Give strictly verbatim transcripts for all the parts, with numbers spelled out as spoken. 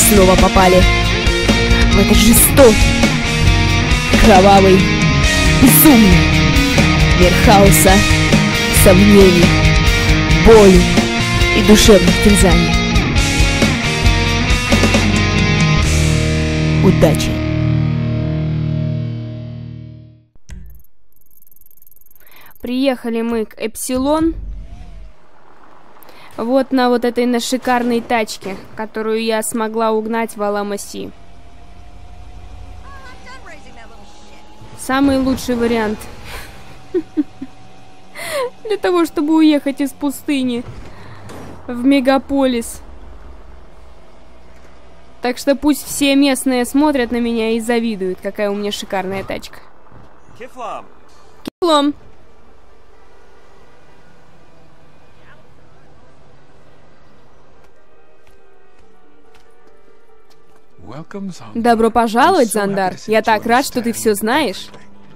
снова попали в этот жестокий, кровавый, безумный мир хаоса, сомнений, боли и душевных терзаний. Удачи! Приехали мы к Эпсилон. Вот на вот этой на шикарной тачке, которую я смогла угнать в Аламоси. Самый лучший вариант. Для того, чтобы уехать из пустыни в мегаполис. Так что пусть все местные смотрят на меня и завидуют, какая у меня шикарная тачка. Кифлом. Кифлом. Добро пожаловать, Зандар. Я так рад, что ты все знаешь.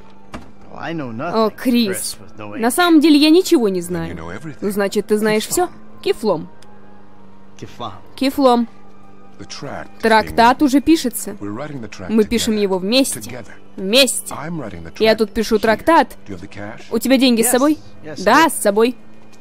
О, Крис. На самом деле я ничего не знаю. Ну, значит, ты знаешь все? Кифлом. Кифлом. Трактат уже пишется. Мы пишем его вместе. Вместе. Я тут пишу трактат. У тебя деньги с собой? Да, с собой.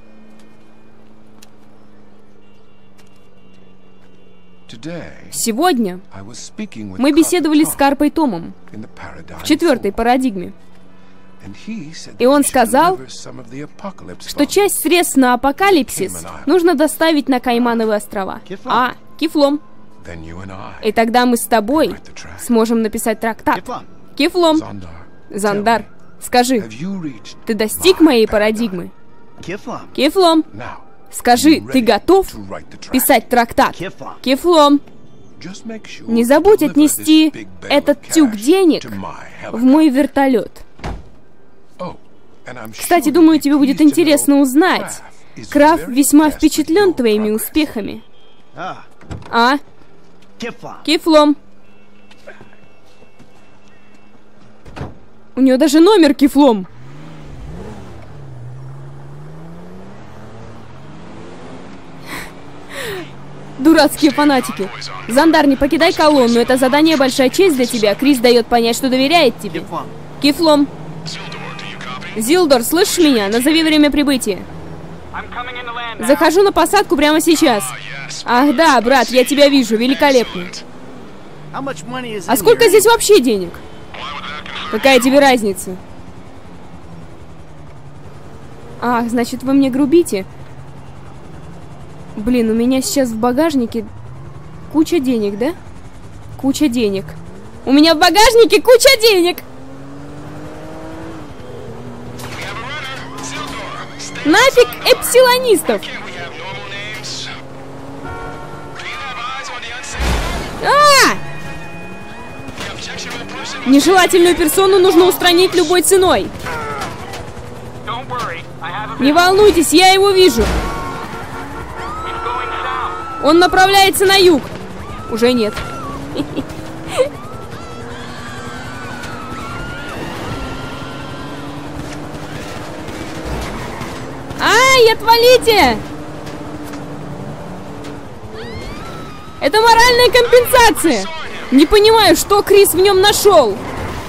Сегодня мы беседовали с Карпой Томом в четвертой парадигме. И он сказал, что часть средств на апокалипсис нужно доставить на Каймановы острова. А, Кифлом. И тогда мы с тобой сможем написать трактат. Кифлом. Зандар, скажи, ты достиг моей парадигмы? Кифлом. Скажи, ты готов писать трактат? Кифлом. Не забудь отнести этот тюк денег в мой вертолет. Кстати, думаю, тебе будет интересно узнать. Краф весьма впечатлен твоими успехами. А? Кифлом. У нее даже номер Кифлом. Дурацкие фанатики. Зандар, не покидай колонну. Это задание большая честь для тебя. Крис дает понять, что доверяет тебе. Кифлом. Зилдор, слышишь меня? Назови время прибытия. Захожу на посадку прямо сейчас. Ах да, брат, я тебя вижу. Великолепно. А сколько здесь вообще денег? Какая тебе разница? Ах, значит, вы мне грубите? Блин, у меня сейчас в багажнике куча денег, да? Куча денег. У меня в багажнике куча денег! Нафиг эпсилонистов! А! Нежелательную персону нужно устранить любой ценой. Не волнуйтесь, я его вижу. Он направляется на юг. Уже нет. Ай, отвалите! Это моральная компенсация. Не понимаю, что Крис в нем нашел.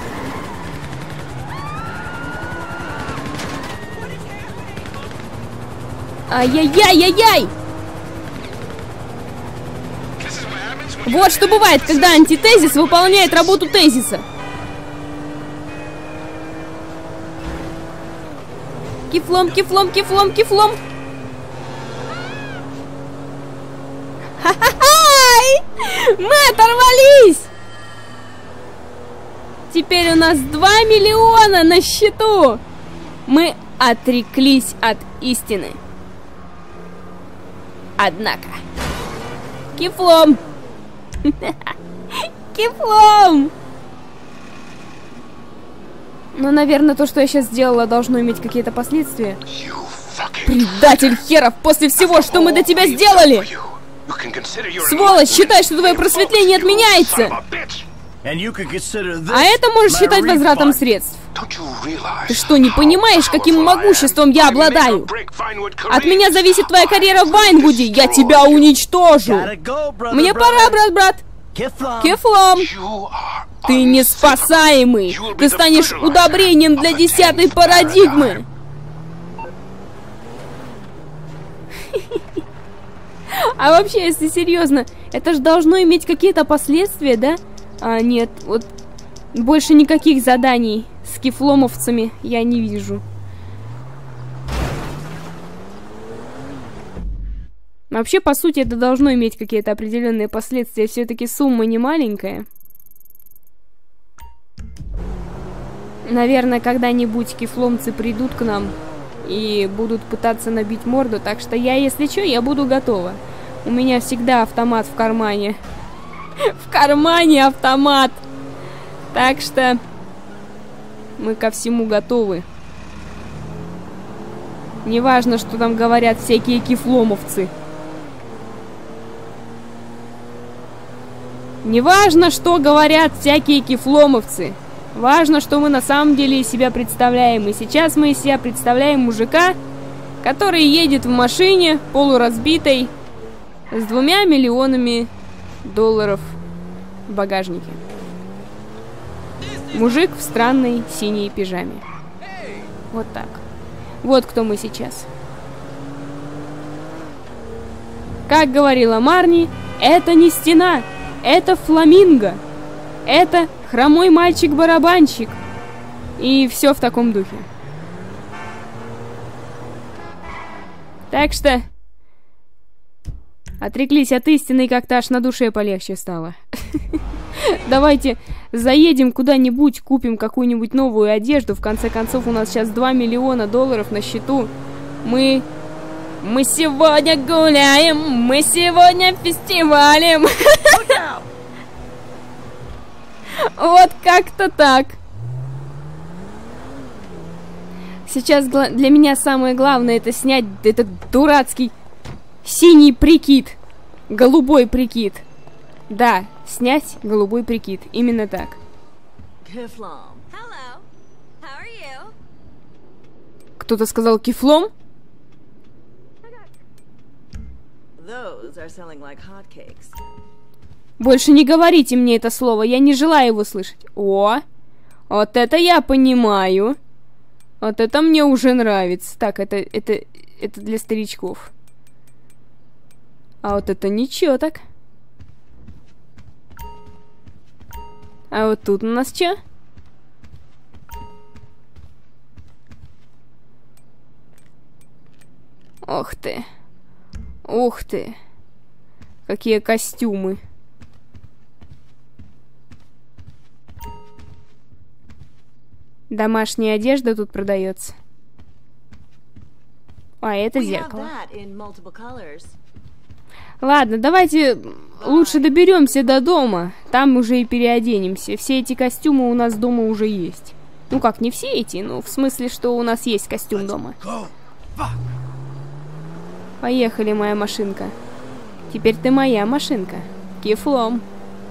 Ай-яй-яй-яй-яй! Вот что бывает, когда антитезис выполняет работу тезиса. Кифлом, кифлом, кифлом, кифлом. Ха-ха-хай! Мы оторвались! Теперь у нас два миллиона на счету. Мы отреклись от истины. Однако... Кифлом! Кифлом! Ну, наверное, то, что я сейчас сделала, должно иметь какие-то последствия. Предатель херов! После всего, что мы до тебя сделали! Сволочь, считай, что твое просветление отменяется! А это можешь считать возвратом средств. Ты что, не понимаешь, каким могуществом я обладаю? От меня зависит твоя карьера в Вайнвуде. Я тебя уничтожу. Мне пора, брат-брат. Кефлом! Ты неспасаемый! Ты станешь удобрением для десятой парадигмы! А вообще, если серьезно, это же должно иметь какие-то последствия, да? А, нет, вот больше никаких заданий с кефломовцами я не вижу. Вообще, по сути, это должно иметь какие-то определенные последствия. Все-таки сумма не маленькая. Наверное, когда-нибудь кефломцы придут к нам и будут пытаться набить морду. Так что я, если что, я буду готова. У меня всегда автомат в кармане. В кармане автомат! Так что мы ко всему готовы. Неважно, что там говорят всякие кефломовцы. Неважно, что говорят всякие кефломовцы. Важно, что мы на самом деле из себя представляем. И сейчас мы из себя представляем мужика, который едет в машине полуразбитой с двумя миллионами долларов в багажнике. Мужик в странной синей пижаме. Вот так. Вот кто мы сейчас. Как говорила Марни, это не стена, это фламинго. Это хромой мальчик-барабанщик. И все в таком духе. Так что отреклись от истины, и как-то аж на душе полегче стало. Давайте заедем куда-нибудь, купим какую-нибудь новую одежду. В конце концов, у нас сейчас два миллиона долларов на счету. Мы... Мы сегодня гуляем, мы сегодня фестивалем. Вот как-то так. Сейчас для меня самое главное это снять этот дурацкий синий прикид. Голубой прикид. Да, снять голубой прикид. Именно так. Кто-то сказал кефлом? Больше не говорите мне это слово, я не желаю его слышать. О, вот это я понимаю. Вот это мне уже нравится. Так, это, это, это для старичков. А вот это ничего так. А вот тут у нас что? Ох ты. Ух ты. Какие костюмы. Домашняя одежда тут продается. А, это зеркало. Ладно, давайте лучше доберемся до дома. Там уже и переоденемся. Все эти костюмы у нас дома уже есть. Ну как, не все эти, но в смысле, что у нас есть костюм дома. Поехали, моя машинка. Теперь ты моя машинка. Кефлом.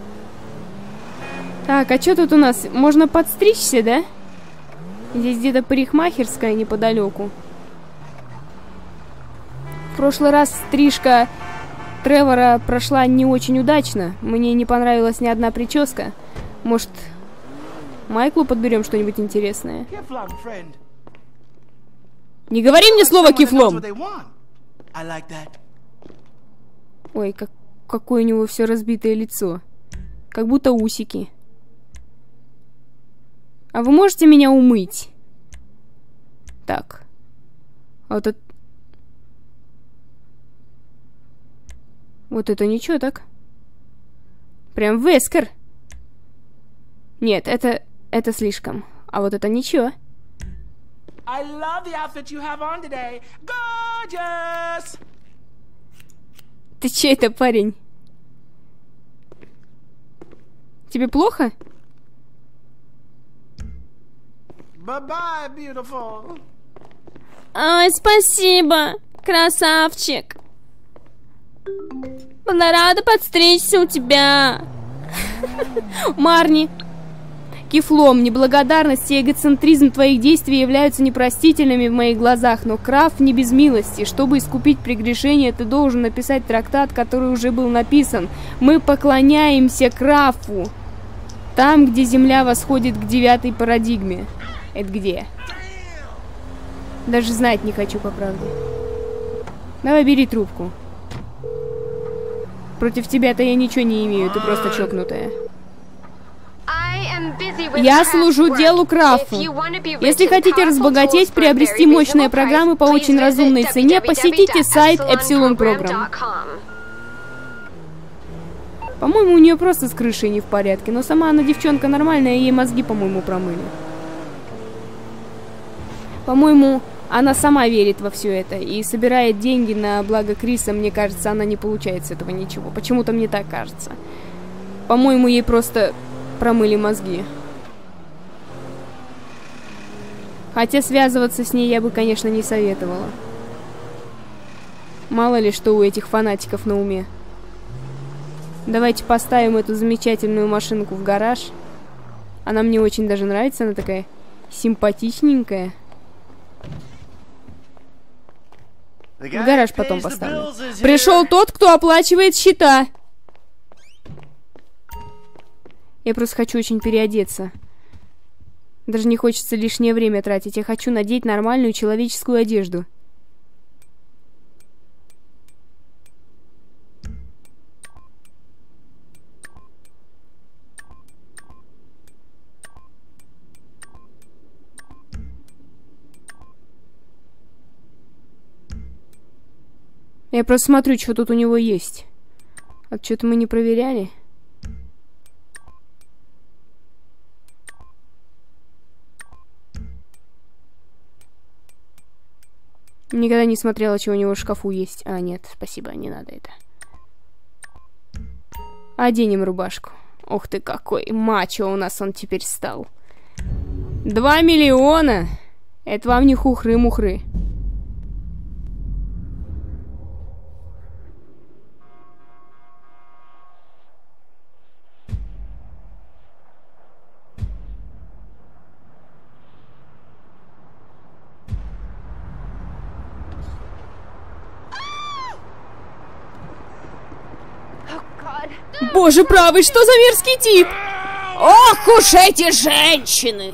Так, а что тут у нас? Можно подстричься, да? Здесь где-то парикмахерская неподалеку. В прошлый раз стрижка Тревора прошла не очень удачно. Мне не понравилась ни одна прическа. Может, Майклу подберем что-нибудь интересное? Не говори мне слово кефлом! Ой, как, какое у него все разбитое лицо. Как будто усики. А вы можете меня умыть? Так. А вот это... Вот это ничего так. Прям вескер. Нет, это... Это слишком. А вот это ничего. I love the outfit you have on today. Gorgeous! Ты чей это, парень? Тебе плохо? Bye-bye, beautiful. Ой, спасибо, красавчик. Была рада подстричься у тебя. Марни, Кифлом, неблагодарность и эгоцентризм твоих действий являются непростительными в моих глазах, но Краф не без милости. Чтобы искупить прегрешение, ты должен написать трактат, который уже был написан. Мы поклоняемся Крафу. Там, где Земля восходит к девятой парадигме. Это где? Даже знать не хочу, по правде. Давай, бери трубку. Против тебя-то я ничего не имею, ты просто чокнутая. Я служу делу Крафу. Если хотите разбогатеть, приобрести мощные программы по очень разумной цене, посетите сайт Epsilon Program. По-моему, у нее просто с крышей не в порядке, но сама она девчонка нормальная, и ей мозги, по-моему, промыли. По-моему, она сама верит во все это и собирает деньги на благо Криса. Мне кажется, она не получает с этого ничего. Почему-то мне так кажется. По-моему, ей просто промыли мозги. Хотя связываться с ней я бы, конечно, не советовала. Мало ли, что у этих фанатиков на уме. Давайте поставим эту замечательную машинку в гараж. Она мне очень даже нравится, она такая симпатичненькая. В гараж потом поставлю. Пришел тот, кто оплачивает счета. Я просто хочу очень переодеться. Даже не хочется лишнее время тратить. Я хочу надеть нормальную человеческую одежду. Я просто смотрю, что тут у него есть. А что-то мы не проверяли. Никогда не смотрела, что у него в шкафу есть. А, нет, спасибо, не надо это. Оденем рубашку. Ух ты, какой мачо у нас он теперь стал. Два миллиона! Это вам не хухры-мухры. Боже правый, что за мерзкий тип? Ох уж эти женщины!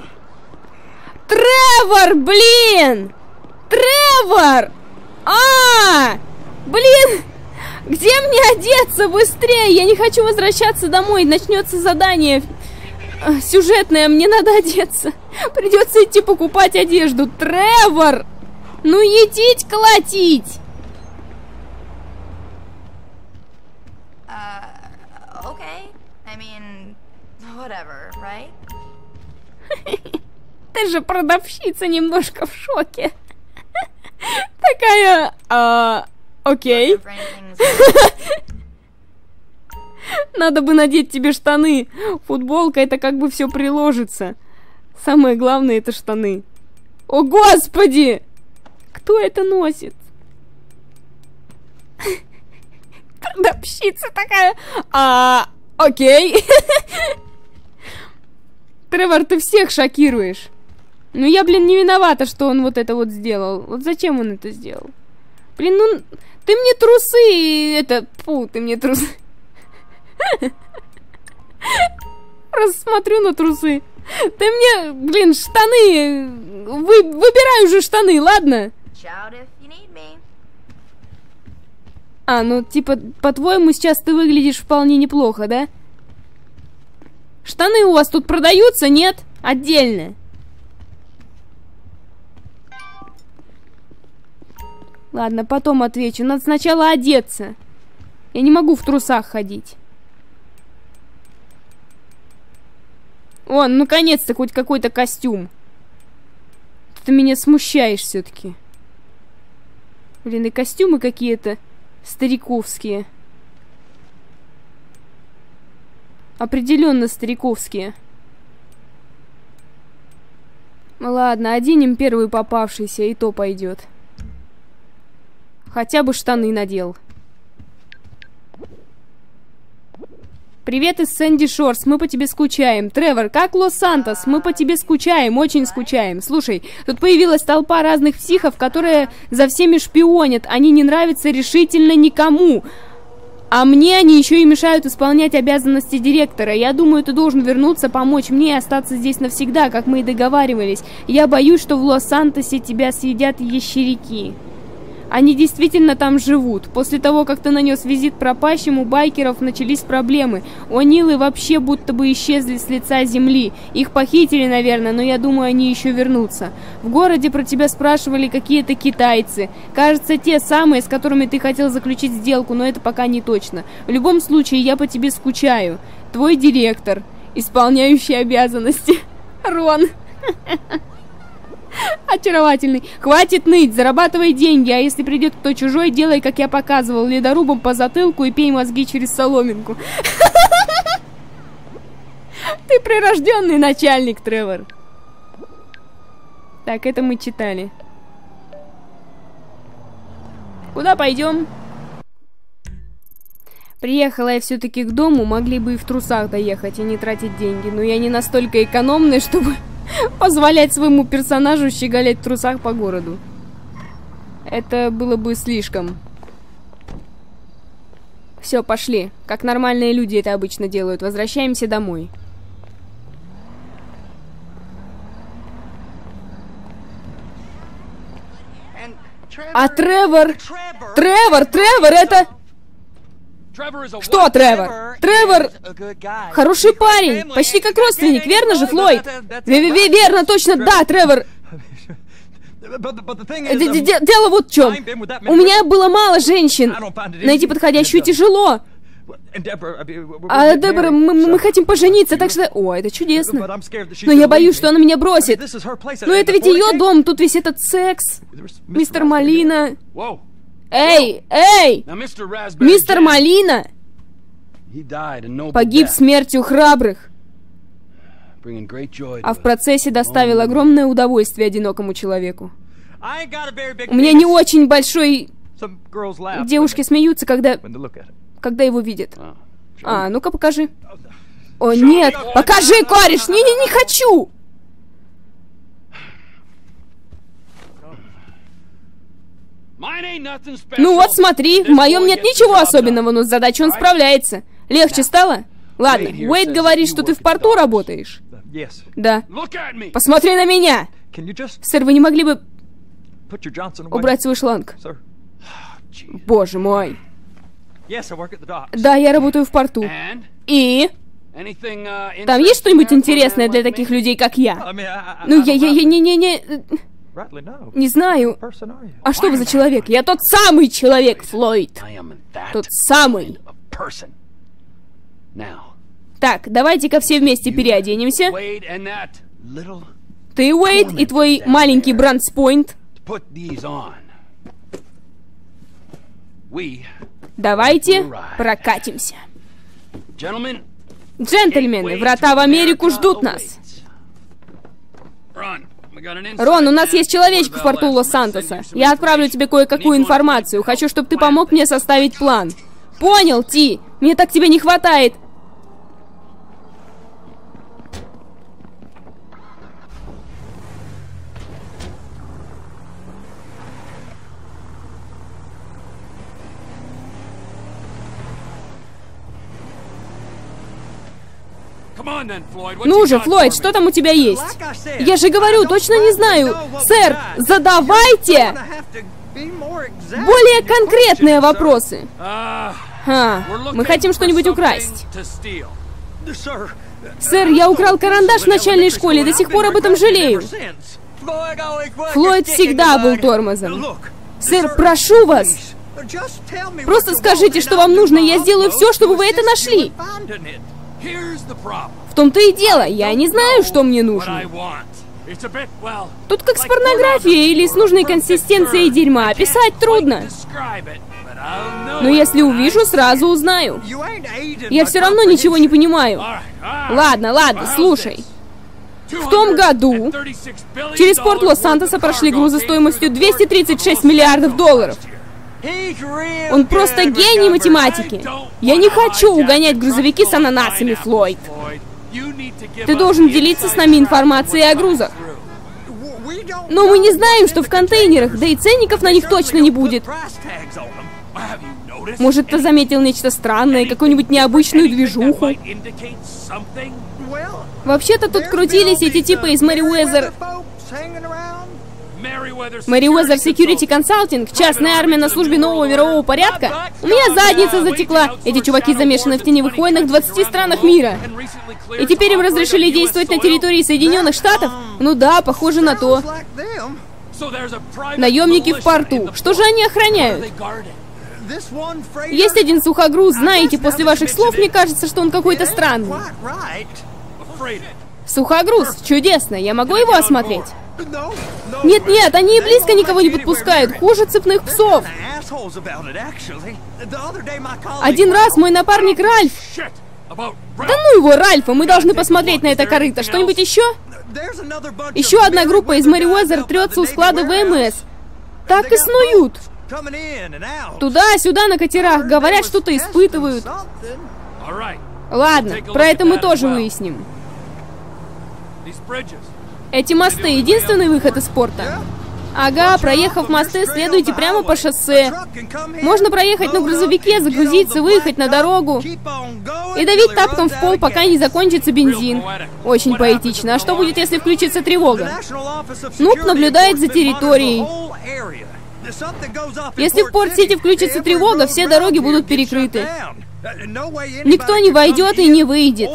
Тревор, блин! Тревор! А! Блин! Где мне одеться быстрее? Я не хочу возвращаться домой. Начнется задание сюжетное. Мне надо одеться. Придется идти покупать одежду. Тревор! Ну едить, колотить! Ты же продавщица немножко в шоке. Такая... А, окей. Надо бы надеть тебе штаны. Футболка, это как бы все приложится. Самое главное, это штаны. О, господи! Кто это носит? Продавщица такая... А, окей. Тревор, ты всех шокируешь. Ну я, блин, не виновата, что он вот это вот сделал. Вот зачем он это сделал? Блин, ну... Ты мне трусы... Это... Фу, ты мне трусы... Просто смотрю на трусы. Ты мне, блин, штаны... Вы... Выбирай уже штаны, ладно? А, ну, типа, по-твоему, сейчас ты выглядишь вполне неплохо, да? Штаны у вас тут продаются, нет? Отдельно. Ладно, потом отвечу. Надо сначала одеться. Я не могу в трусах ходить. О, ну, наконец-то хоть какой-то костюм. Ты меня смущаешь все-таки. Блин, и костюмы какие-то стариковские. Определенно стариковские. Ладно, оденем первый попавшийся, и то пойдет. Хотя бы штаны надел. Привет из Сэнди Шорс, мы по тебе скучаем. Тревор, как Лос-Сантос? Мы по тебе скучаем, очень скучаем. Слушай, тут появилась толпа разных психов, которые за всеми шпионят. Они не нравятся решительно никому. А мне они еще и мешают исполнять обязанности директора. Я думаю, ты должен вернуться, помочь мне и остаться здесь навсегда, как мы и договаривались. Я боюсь, что в Лос-Сантосе тебя съедят ящерики. Они действительно там живут. После того, как ты нанес визит пропащим, у байкеров начались проблемы. О'Нилы вообще будто бы исчезли с лица земли. Их похитили, наверное, но я думаю, они еще вернутся. В городе про тебя спрашивали какие-то китайцы. Кажется, те самые, с которыми ты хотел заключить сделку, но это пока не точно. В любом случае, я по тебе скучаю. Твой директор, исполняющий обязанности. Рон. Очаровательный. Хватит ныть, зарабатывай деньги, а если придет кто чужой, делай, как я показывал, ледорубом по затылку и пей мозги через соломинку. Ты прирожденный начальник, Тревор. Так, это мы читали. Куда пойдем? Приехала я все-таки к дому, могли бы и в трусах доехать, и не тратить деньги, но я не настолько экономный, чтобы... позволять своему персонажу щеголять в трусах по городу. Это было бы слишком. Все, пошли. Как нормальные люди это обычно делают. Возвращаемся домой. А Тревор... Тревор, Тревор, это... Что, Тревор? Тревор хороший парень, почти как родственник, верно же, Флойд? Верно, точно, да, Тревор. Дело вот в чем. У меня было мало женщин. Найти подходящую тяжело. А Дебора, мы, мы хотим пожениться, так что... О, это чудесно. Но я боюсь, что она меня бросит. Но это ведь ее дом, тут весь этот секс. Мистер Малина... Эй, эй! Мистер Малина погиб смертью храбрых, а в процессе доставил огромное удовольствие одинокому человеку. У меня не очень большой... Девушки смеются, когда... когда его видят. А, ну-ка покажи. О, нет! Покажи, кореш! Не-не, не хочу! Ну вот смотри, в моем нет ничего особенного, но с задачей он справляется. Легче стало? Ладно, Уэйд говорит, что ты в порту работаешь. Да. Посмотри на меня! Сэр, вы не могли бы убрать свой шланг? Боже мой. Да, я работаю в порту. И? Там есть что-нибудь интересное для таких людей, как я? Ну, я, я, я, не, не, не... Не знаю. А что вы за человек? Я тот самый человек, Флойд. Тот самый. Так, давайте-ка все вместе переоденемся. Ты, Уэйд, и твой маленький Брандспойнт. Давайте прокатимся. Джентльмены, врата в Америку ждут нас. Рон, у нас есть человечек в порту Лос-Сантоса. Я отправлю тебе кое-какую информацию. Хочу, чтобы ты помог мне составить план. Понял, Ти? Мне так тебя не хватает. Ну же, Флойд, что там у тебя есть? Я же говорю, точно не знаю. Сэр, задавайте более конкретные вопросы. А, мы хотим что-нибудь украсть. Сэр, я украл карандаш в начальной школе, до сих пор об этом жалею. Флойд всегда был тормозом. Сэр, прошу вас, просто скажите, что вам нужно, и я сделаю все, чтобы вы это нашли. В том-то и дело, я не знаю, что мне нужно. Тут как с порнографией или с нужной консистенцией дерьма, описать трудно. Но если увижу, сразу узнаю. Я все равно ничего не понимаю. Ладно, ладно, слушай. В том году через порт Лос-Сантоса прошли грузы стоимостью двести тридцать шесть миллиардов долларов. Он просто гений математики. Я не хочу угонять грузовики с ананасами, Флойд. Ты должен делиться с нами информацией о грузах. Но мы не знаем, что в контейнерах, да и ценников на них точно не будет. Может, ты заметил нечто странное, какую-нибудь необычную движуху? Вообще-то тут крутились эти типы из Merryweather. Merryweather Security Consulting, частная армия на службе нового мирового порядка. У меня задница затекла. Эти чуваки замешаны в теневых войнах в двадцати странах мира. И теперь им разрешили действовать на территории Соединенных Штатов? Ну да, похоже на то. Наемники в порту. Что же они охраняют? Есть один сухогруз, знаете, после ваших слов мне кажется, что он какой-то странный. Сухогруз, чудесно, я могу его осмотреть? Нет-нет, они и близко никого не подпускают, хуже цепных псов. Один раз мой напарник Ральф... Да ну его, Ральфа, мы должны посмотреть на это корыто. Что-нибудь еще? Еще одна группа из Merryweather трется у склада ВМС. Так и снуют. Туда-сюда на катерах, говорят, что-то испытывают. Ладно, про это мы тоже выясним. Эти мосты — единственный выход из порта? Ага, проехав мосты, следуйте прямо по шоссе. Можно проехать на грузовике, загрузиться, выехать на дорогу и давить тапком в пол, пока не закончится бензин. Очень поэтично. А что будет, если включится тревога? Нуб наблюдает за территорией. Если в Порт-Сити включится тревога, все дороги будут перекрыты. Никто не войдет и не выйдет.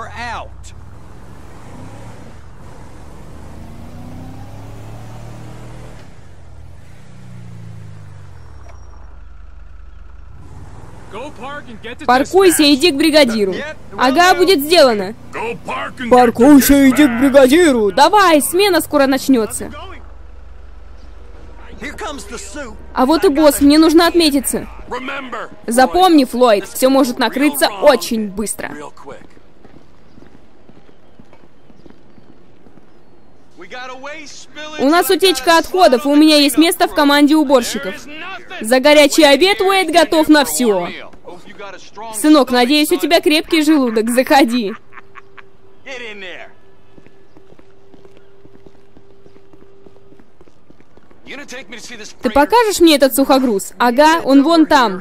Паркуйся и иди к бригадиру. Ага, будет сделано. Паркуйся и иди к бригадиру. Давай, смена скоро начнется. А вот и босс, мне нужно отметиться. Запомни, Флойд, все может накрыться очень быстро. У нас утечка отходов, и у меня есть место в команде уборщиков. За горячий обед Уэйд готов на все. Сынок, надеюсь, у тебя крепкий желудок. Заходи. Ты покажешь мне этот сухогруз? Ага, он вон там.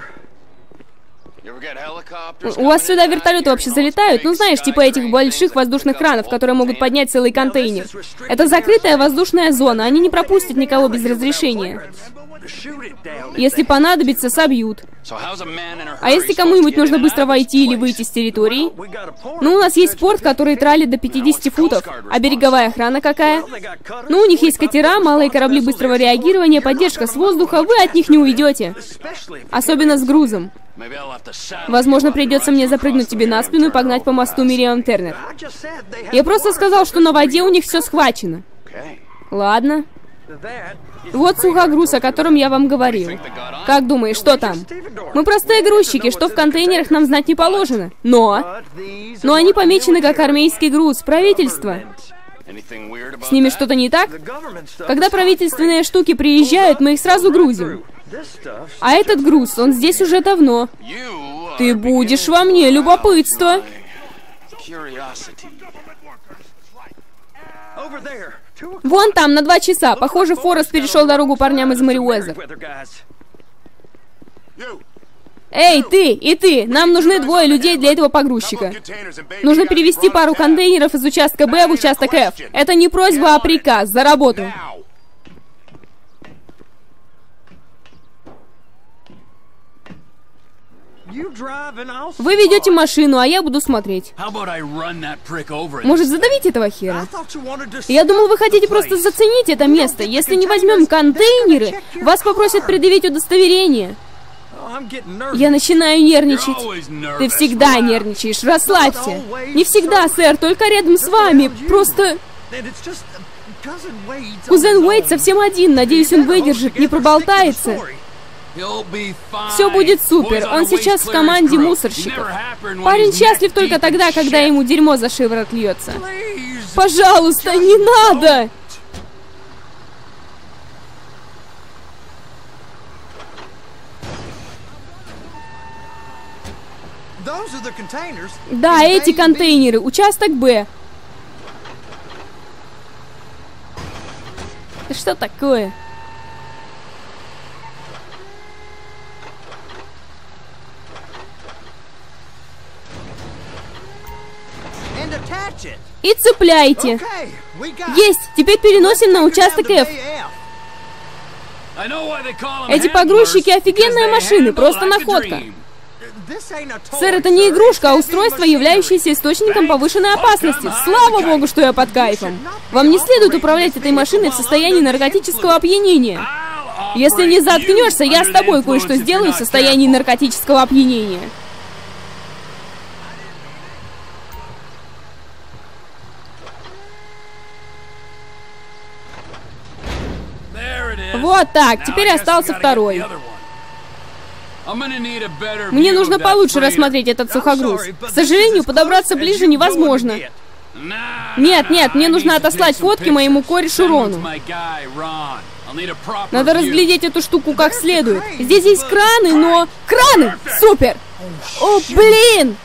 У вас сюда вертолеты вообще залетают? Ну, знаешь, типа этих больших воздушных кранов, которые могут поднять целый контейнер. Это закрытая воздушная зона, они не пропустят никого без разрешения. Если понадобится, собьют. А если кому-нибудь нужно быстро войти или выйти с территории? Ну, у нас есть порт, который тралит до пятидесяти футов. А береговая охрана какая? Ну, у них есть катера, малые корабли быстрого реагирования, поддержка с воздуха, вы от них не уйдете. Особенно с грузом. Возможно, придется мне запрыгнуть тебе на спину и погнать по мосту Мириам Тернер. Я просто сказал, что на воде у них все схвачено. Ладно. Вот сухогруз, о котором я вам говорил. Как думаешь, что там? Мы простые грузчики, что в контейнерах нам знать не положено. Но... Но они помечены как армейский груз, правительство. С ними что-то не так? Когда правительственные штуки приезжают, мы их сразу грузим. А этот груз, он здесь уже давно. Ты будешь во мне любопытство. Вон там, на два часа. Похоже, Форест перешел дорогу парням из Merryweather. Эй, ты и ты! Нам нужны двое людей для этого погрузчика. Нужно перевести пару контейнеров из участка Б в участок Ф. Это не просьба, а приказ. За работу. Вы ведете машину, а я буду смотреть. Может, задавить этого хера? Я думал, вы хотите просто заценить это место. Если не возьмем контейнеры, вас попросят предъявить удостоверение. Я начинаю нервничать. Ты всегда нервничаешь, расслабься. Не всегда, сэр, только рядом с вами. Просто... Кузен Уэйд совсем один. Надеюсь, он выдержит, не проболтается. Все будет супер. Он сейчас в команде мусорщиков. Парень счастлив только тогда, когда ему дерьмо за шиворот льется. Пожалуйста, не надо! Да, эти контейнеры. Участок Б. Это что такое? И цепляйте. Есть. Теперь переносим на участок F. Эти погрузчики офигенные машины. Просто находка. Сэр, это не игрушка, а устройство, являющееся источником повышенной опасности. Слава богу, что я под кайфом. Вам не следует управлять этой машиной в состоянии наркотического опьянения. Если не заткнешься, я с тобой кое-что сделаю в состоянии наркотического опьянения. Вот так, теперь остался второй. Мне нужно получше рассмотреть этот сухогруз. К сожалению, подобраться ближе невозможно. Нет, нет, мне нужно отослать фотки моему корешу Рону. Надо разглядеть эту штуку как следует. Здесь есть краны, но... Краны! Супер! О, блин!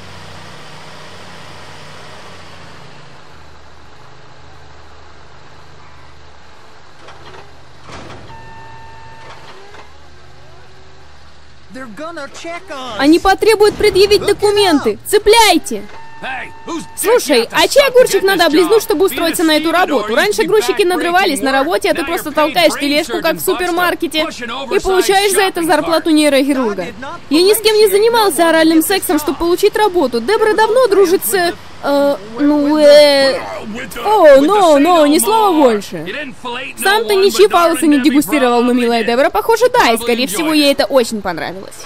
Они потребуют предъявить документы. Цепляйте! Слушай, а чей огурчик надо облизнуть, чтобы устроиться на эту работу? Раньше грузчики надрывались на работе, а ты просто толкаешь тележку, как в супермаркете, и получаешь за это зарплату нейрохирурга. Я ни с кем не занимался оральным сексом, чтобы получить работу. Дебра давно дружит с... Э, ну, э... О, но, но, ни слова больше. Сам ты ничьи фалосы не дегустировал, но, милая Дебра, похоже, да, и, скорее всего, ей это очень понравилось.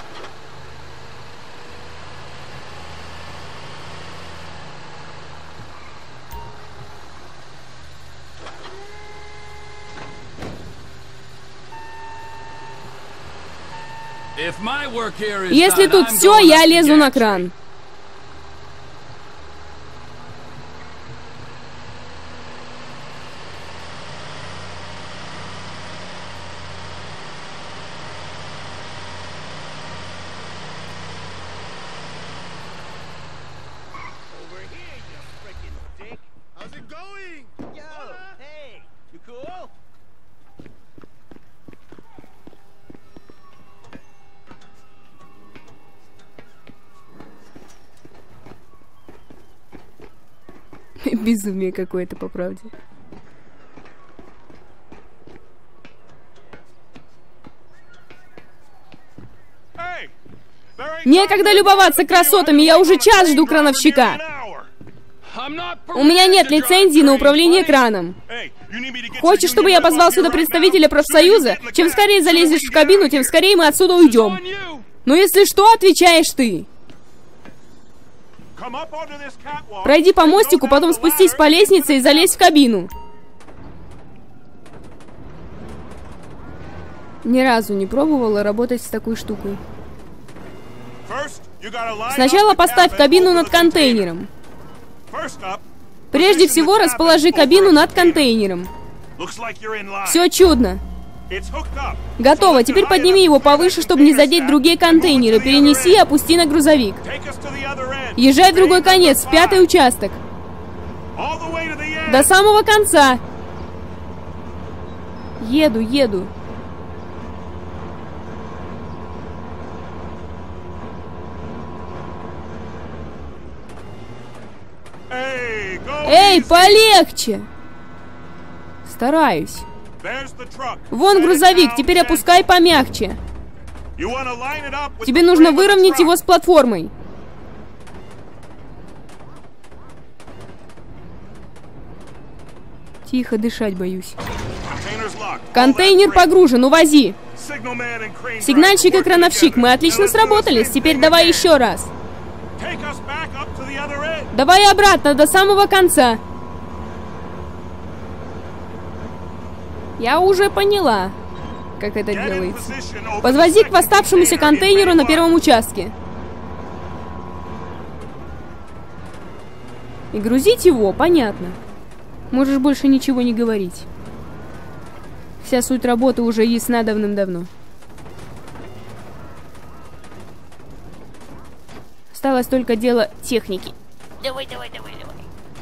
Если тут все, я лезу на кран. Безумие какое-то, по правде. Некогда любоваться красотами, я уже час жду крановщика. У меня нет лицензии на управление краном. Хочешь, чтобы я позвал сюда представителя профсоюза? Чем скорее залезешь в кабину, тем скорее мы отсюда уйдем. Но если что, отвечаешь ты. Пройди по мостику, потом спустись по лестнице и залезь в кабину. Ни разу не пробовала работать с такой штукой. Сначала поставь кабину над контейнером. Прежде всего расположи кабину над контейнером. Все чудно. Готово. Теперь подними его повыше, чтобы не задеть другие контейнеры. Перенеси и опусти на грузовик. Езжай в другой конец, в пятый участок. До самого конца. Еду, еду. Эй, полегче! Стараюсь. Вон грузовик, теперь опускай помягче. Тебе нужно выровнять его с платформой. Тихо, дышать боюсь. Контейнер погружен, увози. Сигнальщик и крановщик, мы отлично сработались. Теперь давай еще раз. Давай обратно, до самого конца. Я уже поняла, как это делается. Подвози к оставшемуся контейнеру на первом участке. И грузить его, понятно. Можешь больше ничего не говорить. Вся суть работы уже ясна давным-давно. осталось только дело техники. Давай, давай, давай, давай.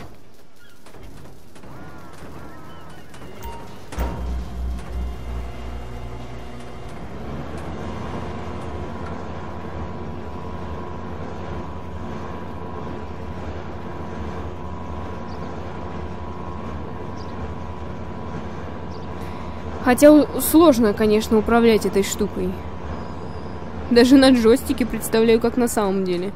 Хотя сложно, конечно, управлять этой штукой. Даже на джойстике представляю, как на самом деле.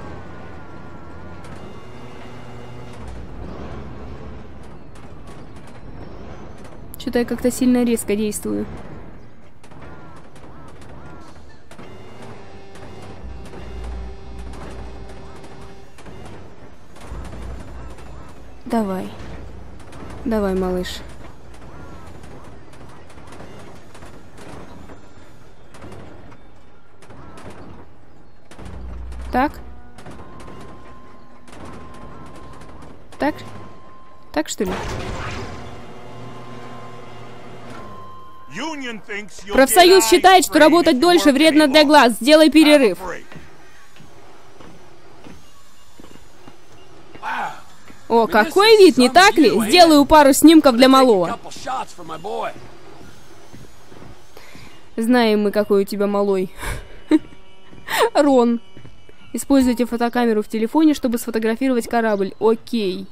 Что-то я как-то сильно резко действую. Давай. Давай, малыш. Так. Так? Так, что ли? Профсоюз считает, что работать дольше вредно для глаз. Сделай перерыв. О, какой вид, не так ли? Сделаю пару снимков для малого. Знаем мы, какой у тебя малой. Рон. Используйте фотокамеру в телефоне, чтобы сфотографировать корабль. Окей.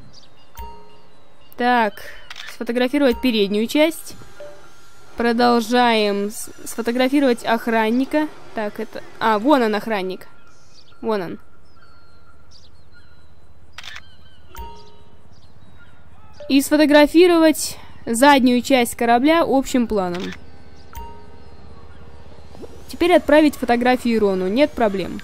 Так, сфотографировать переднюю часть. Продолжаем. Сфотографировать охранника. Так, это... А, вон он, охранник. Вон он. И сфотографировать заднюю часть корабля общим планом. Теперь отправить фотографии Рону. Нет проблем.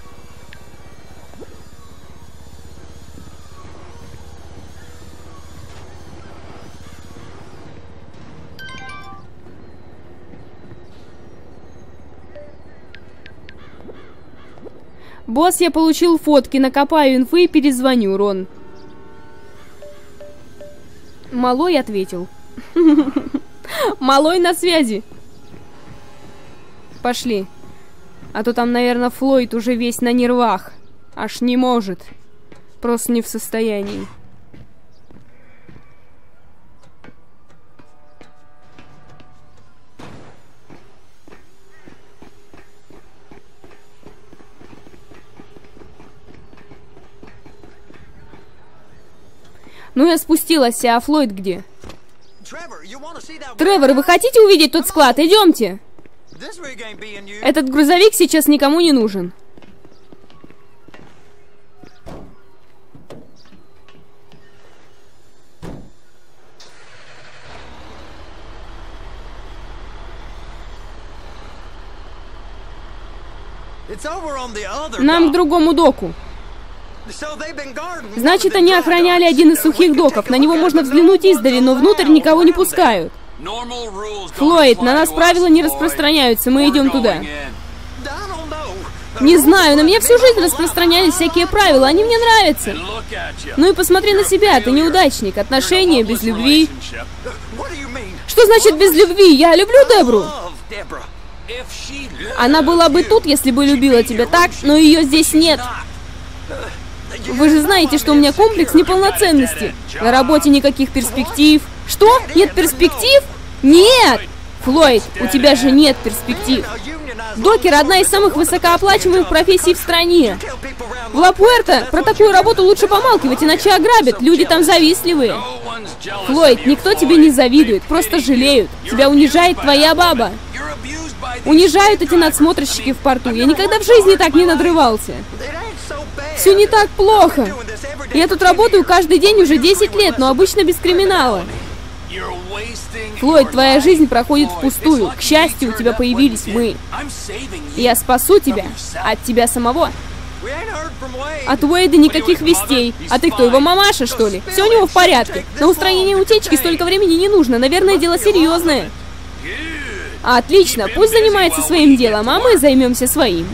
Босс, я получил фотки, накопаю инфы и перезвоню, Рон. Малой ответил. Малой на связи. Пошли. А то там, наверное, Флойд уже весь на нервах. Аж не может. Просто не в состоянии. Ну, я спустилась, а Флойд где? Тревор, вы хотите увидеть тот склад? Идемте. Этот грузовик сейчас никому не нужен. Нам к другому доку. Значит, они охраняли один из сухих доков. На него можно взглянуть издали, но внутрь никого не пускают. Флойд, на нас правила не распространяются, мы идем туда. Не знаю, на меня всю жизнь распространялись всякие правила, они мне нравятся. Ну и посмотри на себя, ты неудачник, отношения без любви. Что значит без любви? Я люблю Дебру. Она была бы тут, если бы любила тебя так, но ее здесь нет. Вы же знаете, что у меня комплекс неполноценности. На работе никаких перспектив. Что? Нет перспектив? Нет! Флойд, у тебя же нет перспектив. Докер — одна из самых высокооплачиваемых профессий в стране. В Ла-Пуэрто про такую работу лучше помалкивать, иначе ограбят. Люди там завистливые. Флойд, никто тебе не завидует, просто жалеют. Тебя унижает твоя баба. Унижают эти надсмотрщики в порту. Я никогда в жизни так не надрывался. Все не так плохо. Я тут работаю каждый день уже десять лет, но обычно без криминала. Флойд, твоя жизнь проходит впустую. К счастью, у тебя появились мы. Я спасу тебя от тебя самого. От Уэйда никаких вестей. А ты кто, его мамаша, что ли? Все у него в порядке. На устранение утечки столько времени не нужно. Наверное, дело серьезное. Отлично, пусть занимается своим делом, а мы займемся своим.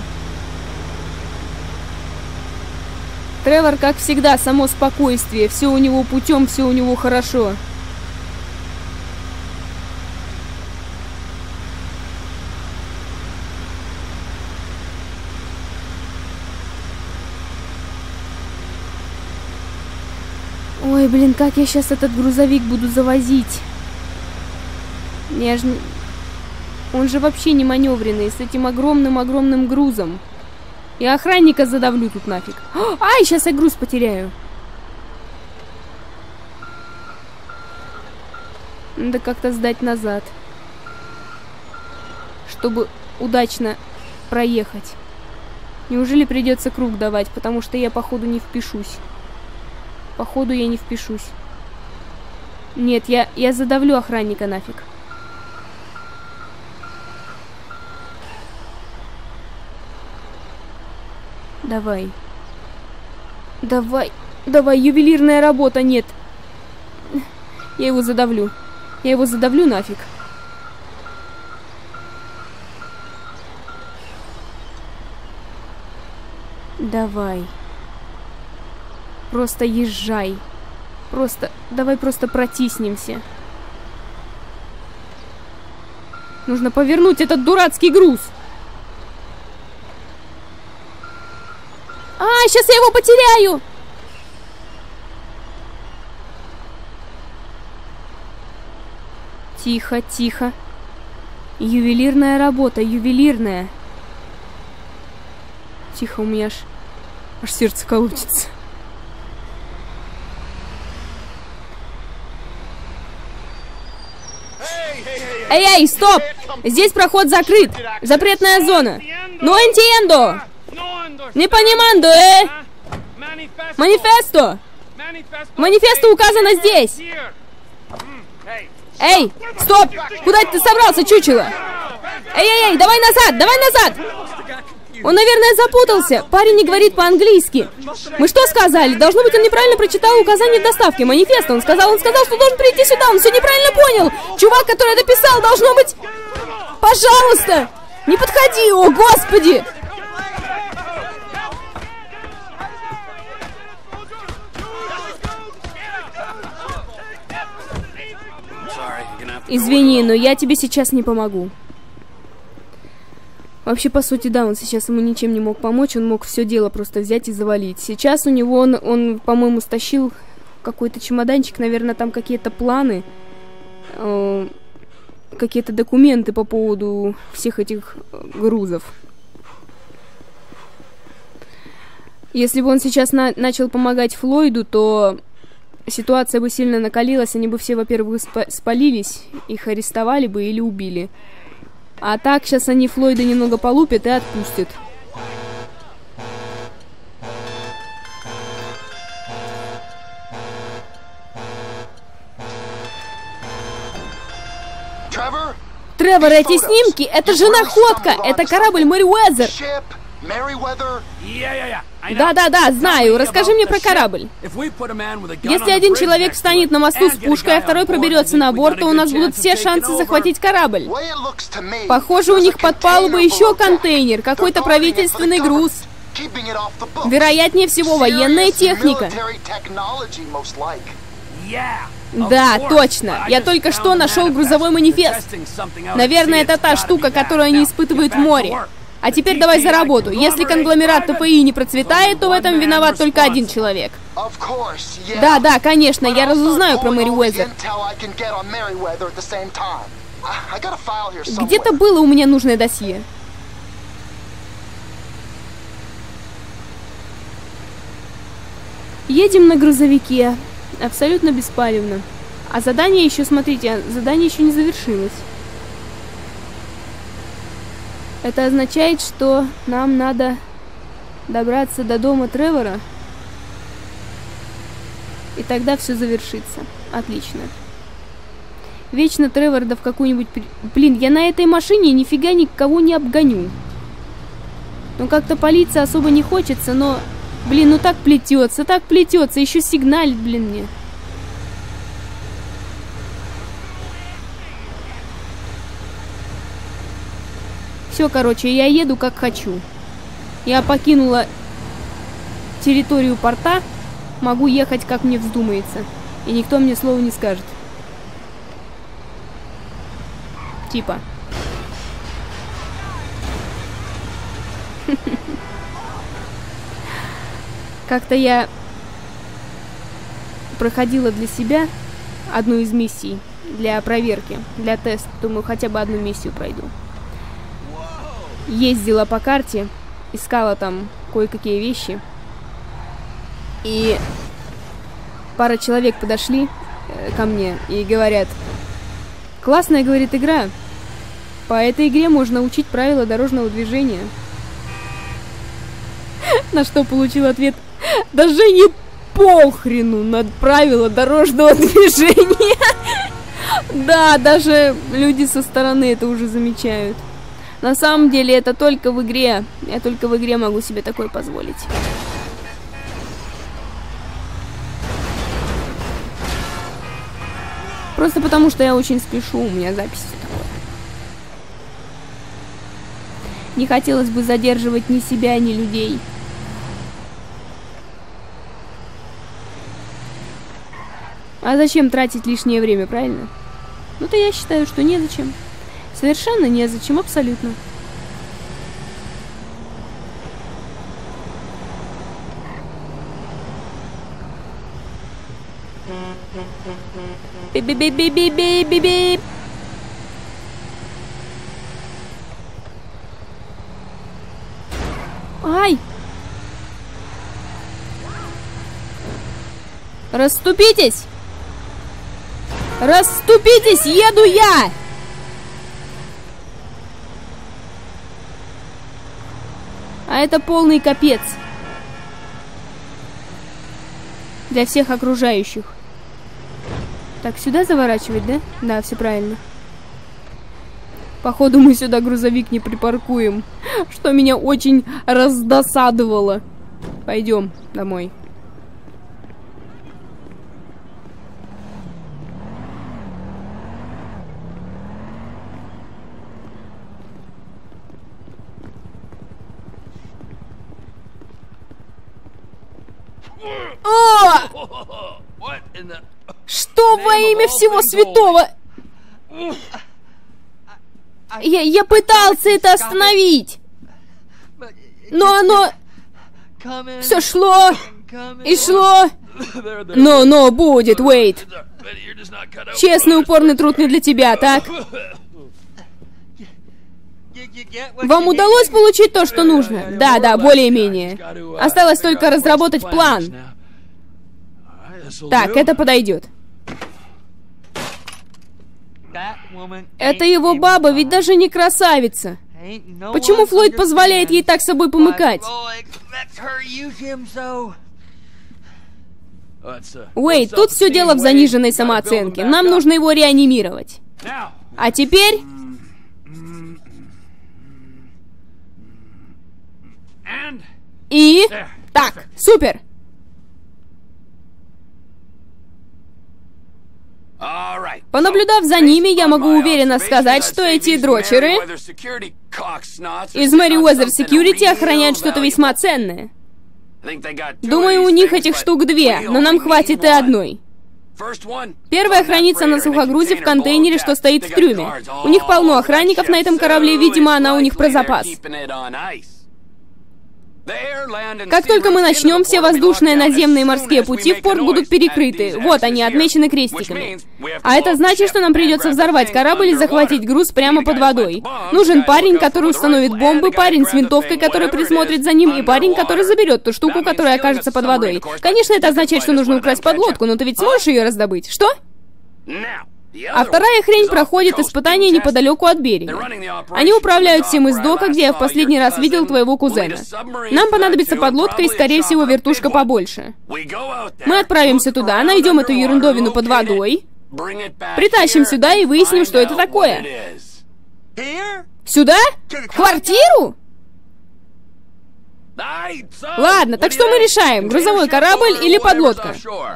Тревор, как всегда, само спокойствие. Все у него путем, все у него хорошо. Ой, блин, как я сейчас этот грузовик буду завозить? Я ж... Он же вообще не маневренный, с этим огромным-огромным грузом. Я охранника задавлю тут нафиг. Ай, сейчас я груз потеряю. Надо как-то сдать назад, чтобы удачно проехать. Неужели придется круг давать, потому что я, походу, не впишусь. Походу, я не впишусь. Нет, я, я задавлю охранника нафиг. Давай. Давай. Давай, ювелирная работа, нет. Я его задавлю. Я его задавлю нафиг. Давай. Просто езжай. Просто... Давай просто протиснемся. Нужно повернуть этот дурацкий груз. А, сейчас я его потеряю. Тихо, тихо. Ювелирная работа, ювелирная. Тихо, у меня аж, аж сердце колотится. Эй, эй, стоп! Здесь проход закрыт. Запретная зона. No entiendo. Не понимаю, э? Манифесто. Манифесто указано здесь. Эй, стоп! Куда ты собрался, чучело? Эй, эй, эй, давай назад, давай назад! Он, наверное, запутался. Парень не говорит по-английски. Мы что сказали? Должно быть, он неправильно прочитал указание доставки, манифеста. Он сказал, он сказал, что должен прийти сюда. Он все неправильно понял. Чувак, который это писал, должно быть... Пожалуйста! Не подходи, о, господи! Извини, но я тебе сейчас не помогу. Вообще, по сути, да, он сейчас ему ничем не мог помочь, он мог все дело просто взять и завалить. Сейчас у него, он, он по-моему, стащил какой-то чемоданчик, наверное, там какие-то планы, э, какие-то документы по поводу всех этих грузов. Если бы он сейчас на начал помогать Флойду, то... Ситуация бы сильно накалилась, они бы все, во-первых, спа спалились, их арестовали бы или убили. А так, сейчас они Флойда немного полупят и отпустят. Тревор, Тревор, эти снимки, это же находка, это корабль Мэриуэзер. Да-да-да, знаю. Расскажи мне про корабль. Если один человек встанет на мосту с пушкой, а второй проберется на борт, то у нас будут все шансы захватить корабль. Похоже, у них под палубой еще контейнер, какой-то правительственный груз. Вероятнее всего, военная техника. Да, точно. Я только что нашел грузовой манифест. Наверное, это та штука, которую они испытывают в море. А теперь давай за работу. Если конгломерат ТПИ не процветает, то в этом виноват только один человек. Да, да, конечно, я разузнаю про Мэриуэзер. Где-то было у меня нужное досье. Едем на грузовике. Абсолютно беспалевно. А задание еще, смотрите, задание еще не завершилось. Это означает, что нам надо добраться до дома Тревора. И тогда все завершится. Отлично. Вечно Тревор да в какую-нибудь... Блин, я на этой машине нифига никого не обгоню. Ну как-то палиться особо не хочется, но... Блин, ну так плетется, так плетется. Еще сигналит, блин, мне. Все, короче, я еду как хочу. Я покинула территорию порта. Могу ехать, как мне вздумается. И никто мне слова не скажет. Типа. Как-то я проходила для себя одну из миссий для проверки, для теста. Думаю, хотя бы одну миссию пройду. Ездила по карте, искала там кое-какие вещи. И пара человек подошли э, ко мне и говорят: классная, говорит, игра. По этой игре можно учить правила дорожного движения. На что получил ответ: даже не похрену на правила дорожного движения. Да, даже люди со стороны это уже замечают. На самом деле это только в игре. Я только в игре могу себе такое позволить. Просто потому, что я очень спешу, у меня запись такое. Не хотелось бы задерживать ни себя, ни людей. А зачем тратить лишнее время, правильно? Ну-то я считаю, что незачем. Совершенно незачем, абсолютно. Би-би-би-би-би-би-би. Ай! Расступитесь! Расступитесь, еду я! А это полный капец. Для всех окружающих. Так, сюда заворачивать, да? Да, все правильно. Походу мы сюда грузовик не припаркуем, что меня очень раздосадовало. Пойдем домой. О! Что во имя всего святого? Я, я пытался это остановить, но оно все шло и шло. Но, но, будет, Уэйд. Честный упорный труд не для тебя, так? Вам удалось получить то, что нужно? Да, да, более-менее. Осталось только разработать план. Так, это подойдет. Это его баба, ведь даже не красавица. Почему Флойд позволяет ей так собой помыкать? Уэйд, тут все дело в заниженной самооценке. Нам нужно его реанимировать. А теперь... И... Так, супер! Понаблюдав за ними, я могу уверенно сказать, что эти дрочеры из Merryweather Security охраняют что-то весьма ценное. Думаю, у них этих штук две, но нам хватит и одной. Первая хранится на сухогрузе в контейнере, что стоит в трюме. У них полно охранников на этом корабле, видимо, она у них про запас. Как только мы начнем, все воздушные, наземные и морские пути в порт будут перекрыты. Вот они, отмечены крестиками. А это значит, что нам придется взорвать корабль и захватить груз прямо под водой. Нужен парень, который установит бомбы, парень с винтовкой, который присмотрит за ним, и парень, который заберет ту штуку, которая окажется под водой. Конечно, это означает, что нужно украсть подлодку, но ты ведь сможешь ее раздобыть? Что? А вторая хрень проходит испытание неподалеку от берега. Они управляют всем из дока, где я в последний раз видел твоего кузена. Нам понадобится подлодка и, скорее всего, вертушка побольше. Мы отправимся туда, найдем эту ерундовину под водой, притащим сюда и выясним, что это такое. Сюда? В квартиру? Ладно, так что мы решаем? Грузовой корабль или подлодка?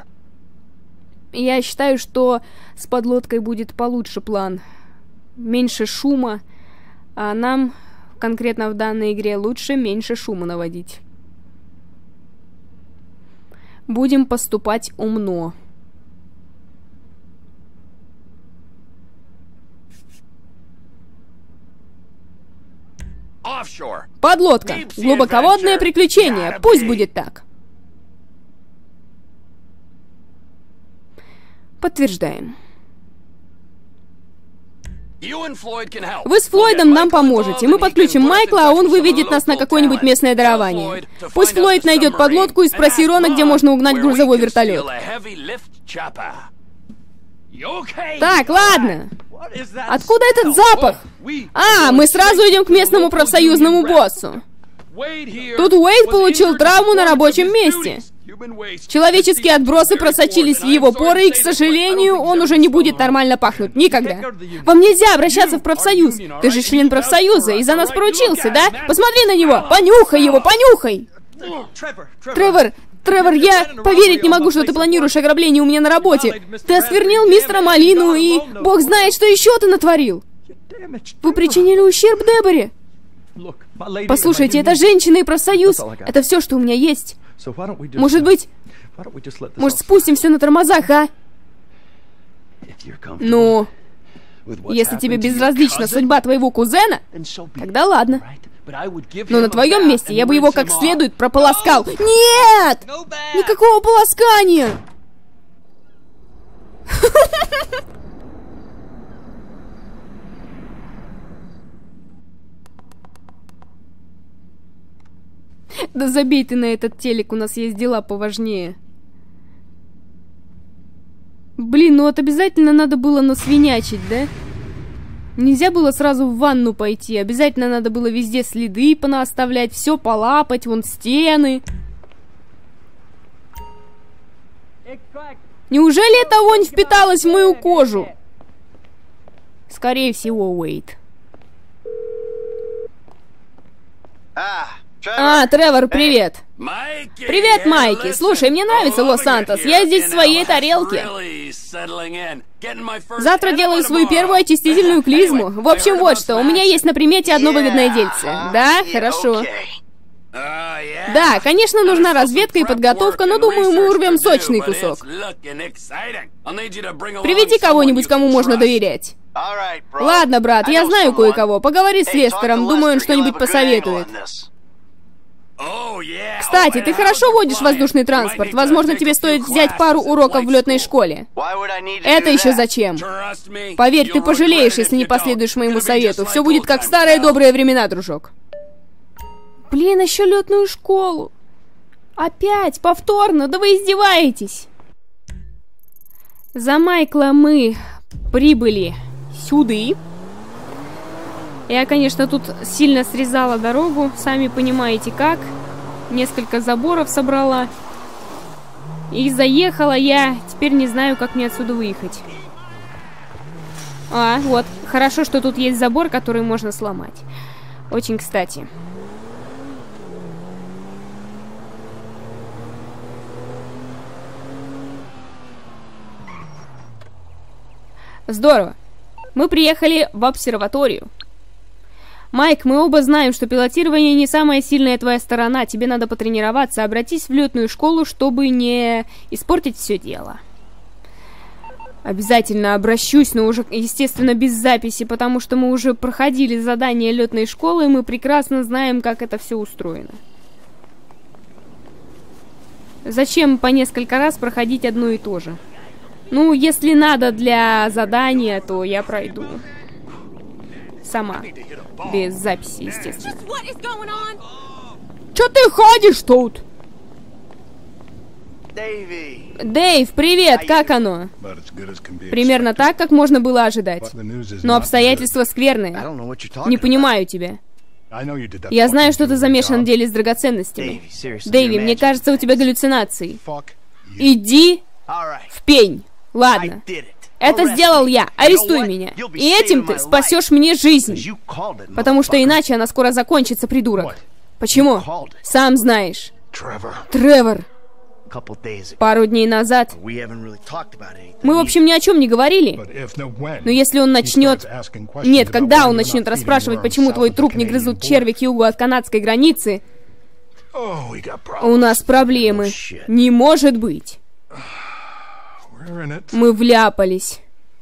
Я считаю, что с подлодкой будет получше план. Меньше шума. А нам, конкретно в данной игре, лучше меньше шума наводить. Будем поступать умно. Подлодка. Глубоководное приключение. Пусть будет так. Подтверждаем. Вы с Флойдом нам поможете. Мы подключим Майкла, а он выведет нас на какое-нибудь местное дарование. Пусть Флойд найдет подлодку и спроси Рона, где можно угнать грузовой вертолет. Так, ладно. Откуда этот запах? А, мы сразу идем к местному профсоюзному боссу. Тут Уэйд получил травму на рабочем месте. Человеческие отбросы просочились в его поры, и, к сожалению, он уже не будет нормально пахнуть. Никогда. Вам нельзя обращаться в профсоюз. Ты же член профсоюза и за нас поручился, да? Посмотри на него! Понюхай его, понюхай! Тревор, Тревор, я поверить не могу, что ты планируешь ограбление у меня на работе. Ты осквернил мистера Малину, и бог знает, что еще ты натворил. Вы причинили ущерб Деборе. Послушайте, это женщина и профсоюз. Это все, что у меня есть. Может быть, может, спустим все на тормозах, а? Ну, если тебе безразлична судьба твоего кузена, тогда ладно. Но на твоем месте я бы его как следует прополоскал. Нет! Никакого полоскания! Да забей ты на этот телек, у нас есть дела поважнее. Блин, ну вот обязательно надо было насвинячить, да? Нельзя было сразу в ванну пойти, обязательно надо было везде следы понаоставлять, все полапать, вон стены. Неужели эта вонь впиталась в мою кожу? Скорее всего, Уэйд. А, Тревор, привет. Привет, Майки. Слушай, мне нравится Лос-Сантос. Я здесь в своей тарелке. Завтра делаю свою первую очистительную клизму. В общем, вот что. У меня есть на примете одно выгодное дельце. Да? Хорошо. Да, конечно, нужна разведка и подготовка, но думаю, мы урвем сочный кусок. Приведи кого-нибудь, кому можно доверять. Ладно, брат, я знаю кое-кого. Поговори с Лестером, думаю, он что-нибудь посоветует. Кстати, ты хорошо водишь воздушный транспорт. Возможно, тебе стоит взять пару уроков в летной школе. Это еще зачем? Поверь, ты пожалеешь, если не последуешь моему совету. Все будет как в старые добрые времена, дружок. Блин, еще летную школу. Опять, повторно, да вы издеваетесь. За Майкла мы прибыли сюда. Я, конечно, тут сильно срезала дорогу, сами понимаете как. Несколько заборов собрала. И заехала я, теперь не знаю, как мне отсюда выехать. А, вот, хорошо, что тут есть забор, который можно сломать. Очень кстати. Здорово. Мы приехали в обсерваторию. Майк, мы оба знаем, что пилотирование не самая сильная твоя сторона. Тебе надо потренироваться. Обратись в летную школу, чтобы не испортить все дело. Обязательно обращусь, но уже, естественно, без записи, потому что мы уже проходили задание летной школы, и мы прекрасно знаем, как это все устроено. Зачем по несколько раз проходить одно и то же? Ну, если надо для задания, то я пройду. Сама. Без записи, естественно. Чё ты ходишь тут? Дэйв, привет, как оно? Примерно так, как можно было ожидать. Но обстоятельства скверные. Не понимаю тебя. Я знаю, что ты замешан в деле с драгоценностями. Дэйви, мне кажется, у тебя галлюцинации. Иди в пень. Ладно. Это сделал я. Арестуй меня. И этим ты спасешь мне жизнь. Потому что иначе она скоро закончится, придурок. Почему? Сам знаешь. Тревор. Пару дней назад. Мы, в общем, ни о чем не говорили. Но если он начнет... Нет, когда он начнет расспрашивать, почему твой труп не грызут черви к югу от канадской границы, у нас проблемы. Не может быть. Мы вляпались.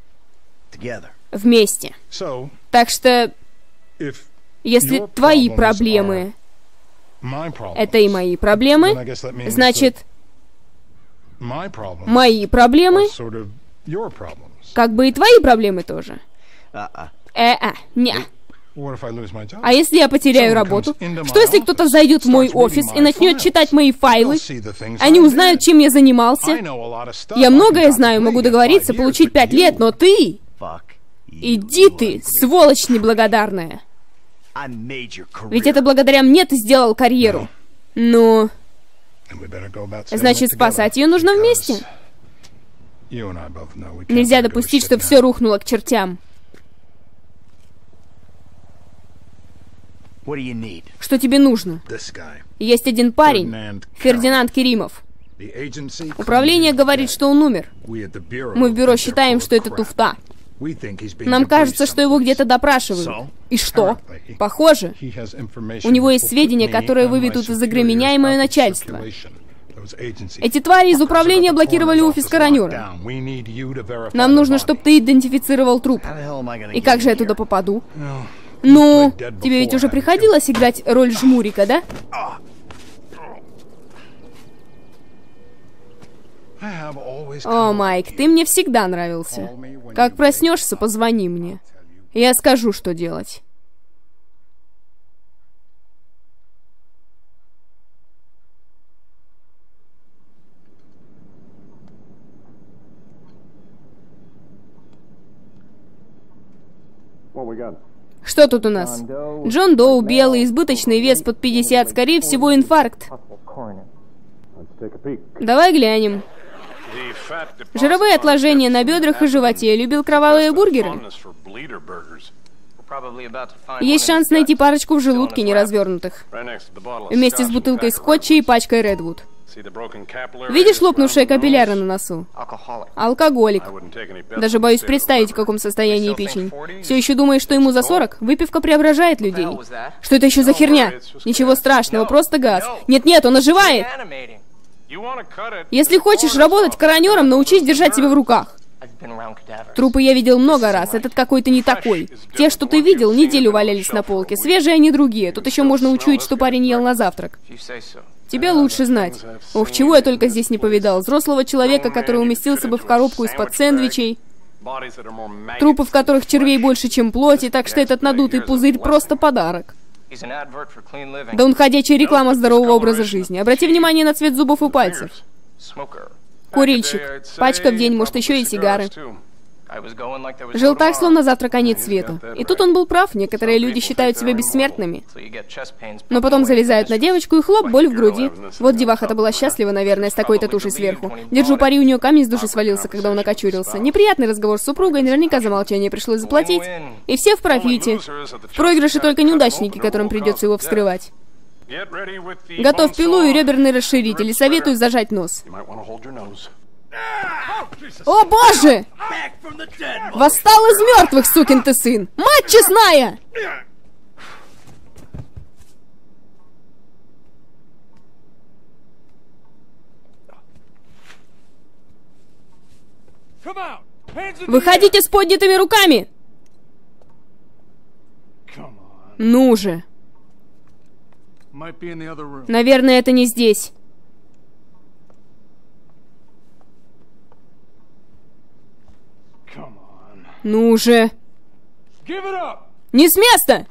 Вместе. Так что, если твои проблемы это и мои проблемы, значит, мои проблемы Как бы и твои проблемы тоже. Э-э, не. А если я потеряю работу? Что если кто-то зайдет в мой офис и начнет читать мои файлы? Они узнают, чем я занимался. Я многое знаю, могу договориться, получить пять лет, но ты... Иди ты, сволочь неблагодарная. Ведь это благодаря мне ты сделал карьеру. Ну... Значит, спасать ее нужно вместе. Нельзя допустить, чтобы все рухнуло к чертям. Что тебе нужно? Есть один парень, Фердинанд Керимов. Управление говорит, что он умер. Мы в бюро считаем, что это туфта. Нам кажется, что его где-то допрашивают. И что? Похоже, у него есть сведения, которые выведут из игры меня и мое начальство. Эти твари из управления блокировали офис Коронера. Нам нужно, чтобы ты идентифицировал труп. И как же я туда попаду? Ну, тебе ведь уже приходилось играть роль жмурика, да? О, Майк, ты мне всегда нравился. Как проснешься, позвони мне. Я скажу, что делать. Что тут у нас? Джон Доу, белый, избыточный вес под пятьдесят, скорее всего, инфаркт. Давай глянем. Жировые отложения на бедрах и животе. Любил кровавые бургеры? Есть шанс найти парочку в желудке неразвернутых. Вместе с бутылкой скотча и пачкой Редвуд. Видишь лопнувшие капилляры на носу? Алкоголик. Даже боюсь представить, в каком состоянии печень. Все еще думаешь, что ему за сорок? Выпивка преображает людей. Что это еще за херня? Ничего страшного, просто газ. Нет-нет, он оживает. Если хочешь работать коронером, научись держать себя в руках. Трупы я видел много раз, этот какой-то не такой. Те, что ты видел, неделю валялись на полке. Свежие они другие. Тут еще можно учуять, что парень ел на завтрак. Тебе лучше знать. Ох, чего я только здесь не повидал. Взрослого человека, который уместился бы в коробку из-под сэндвичей. Трупы, в которых червей больше, чем плоти, так что этот надутый пузырь просто подарок. Да он ходячая реклама здорового образа жизни. Обрати внимание на цвет зубов и пальцев. Курильщик. Пачка в день, может, еще и сигары. Жил так, словно завтра конец света. И тут он был прав, некоторые люди считают себя бессмертными. Но потом залезают на девочку и хлоп, боль в груди. Вот деваха-то была счастлива, наверное, с такой татушей сверху. Держу пари, у нее камень с души свалился, когда он окочурился. Неприятный разговор с супругой, наверняка за молчание пришлось заплатить. И все в профите. В проигрыше только неудачники, которым придется его вскрывать. Готов пилу и реберный расширитель, и советую зажать нос. О боже! Восстал из мертвых, сукин ты сын! Мать честная! Выходите с поднятыми руками! Ну же! Наверное, это не здесь. Ну же! Не с места!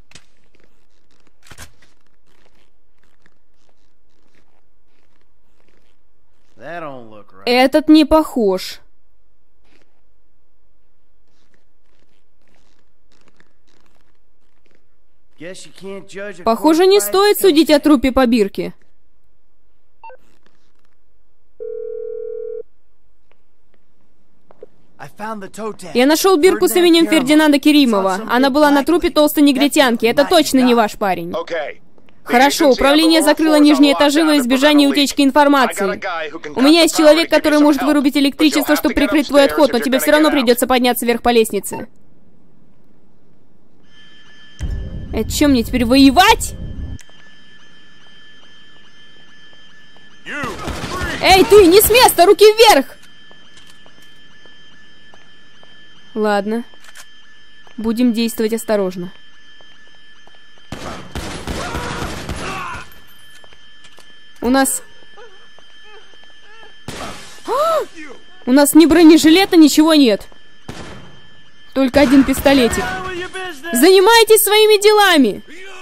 Этот не похож. Похоже, не стоит судить о трупе по бирке. Я нашел бирку с именем Фердинанда Керимова. Она была на трупе толстой негритянки. Это точно не ваш парень. Хорошо, управление закрыло нижние этажи во избежание утечки информации. У меня есть человек, который может вырубить электричество, чтобы прикрыть твой отход, но тебе все равно придется подняться вверх по лестнице. Это что, мне теперь воевать? Эй, ты, не с места, руки вверх! Ладно. Будем действовать осторожно. У нас... У нас ни бронежилета, ничего нет. Только один пистолетик. Занимайтесь своими делами!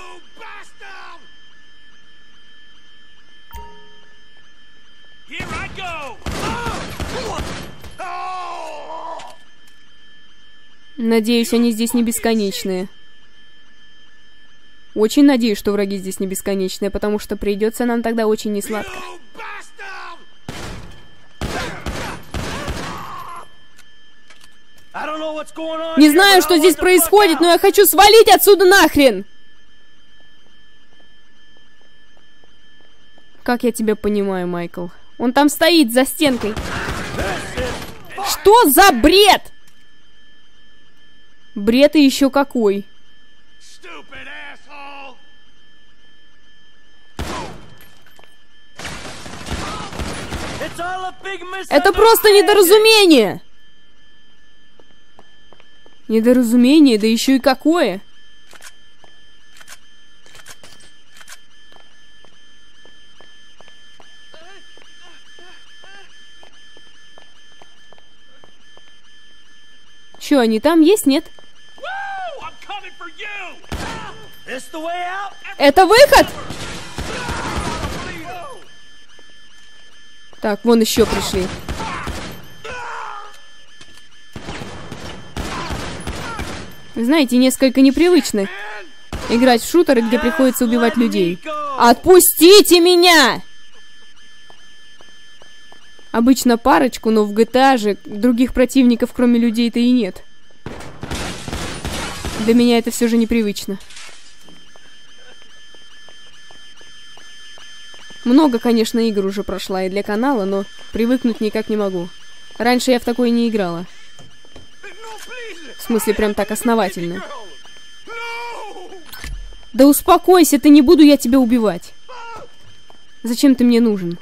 Надеюсь, они здесь не бесконечные. Очень надеюсь, что враги здесь не бесконечные, потому что придется нам тогда очень несладко. Не знаю, что здесь происходит, но я хочу свалить отсюда нахрен! Как я тебя понимаю, Майкл? Он там стоит за стенкой. Что за бред? Бред и еще какой. Это просто недоразумение! Недоразумение, да еще и какое! Че, они там есть, нет? Это выход? Так, вон еще пришли. Вы знаете, несколько непривычно играть в шутеры, где приходится убивать людей. Отпустите меня! Обычно парочку, но в джи ти эй же других противников, кроме людей-то и нет. Для меня это все же непривычно. Много, конечно, игр уже прошла и для канала, но привыкнуть никак не могу. Раньше я в такое не играла. В смысле, прям так основательно. Да успокойся, ты, не буду я тебя убивать. Зачем ты мне нужен?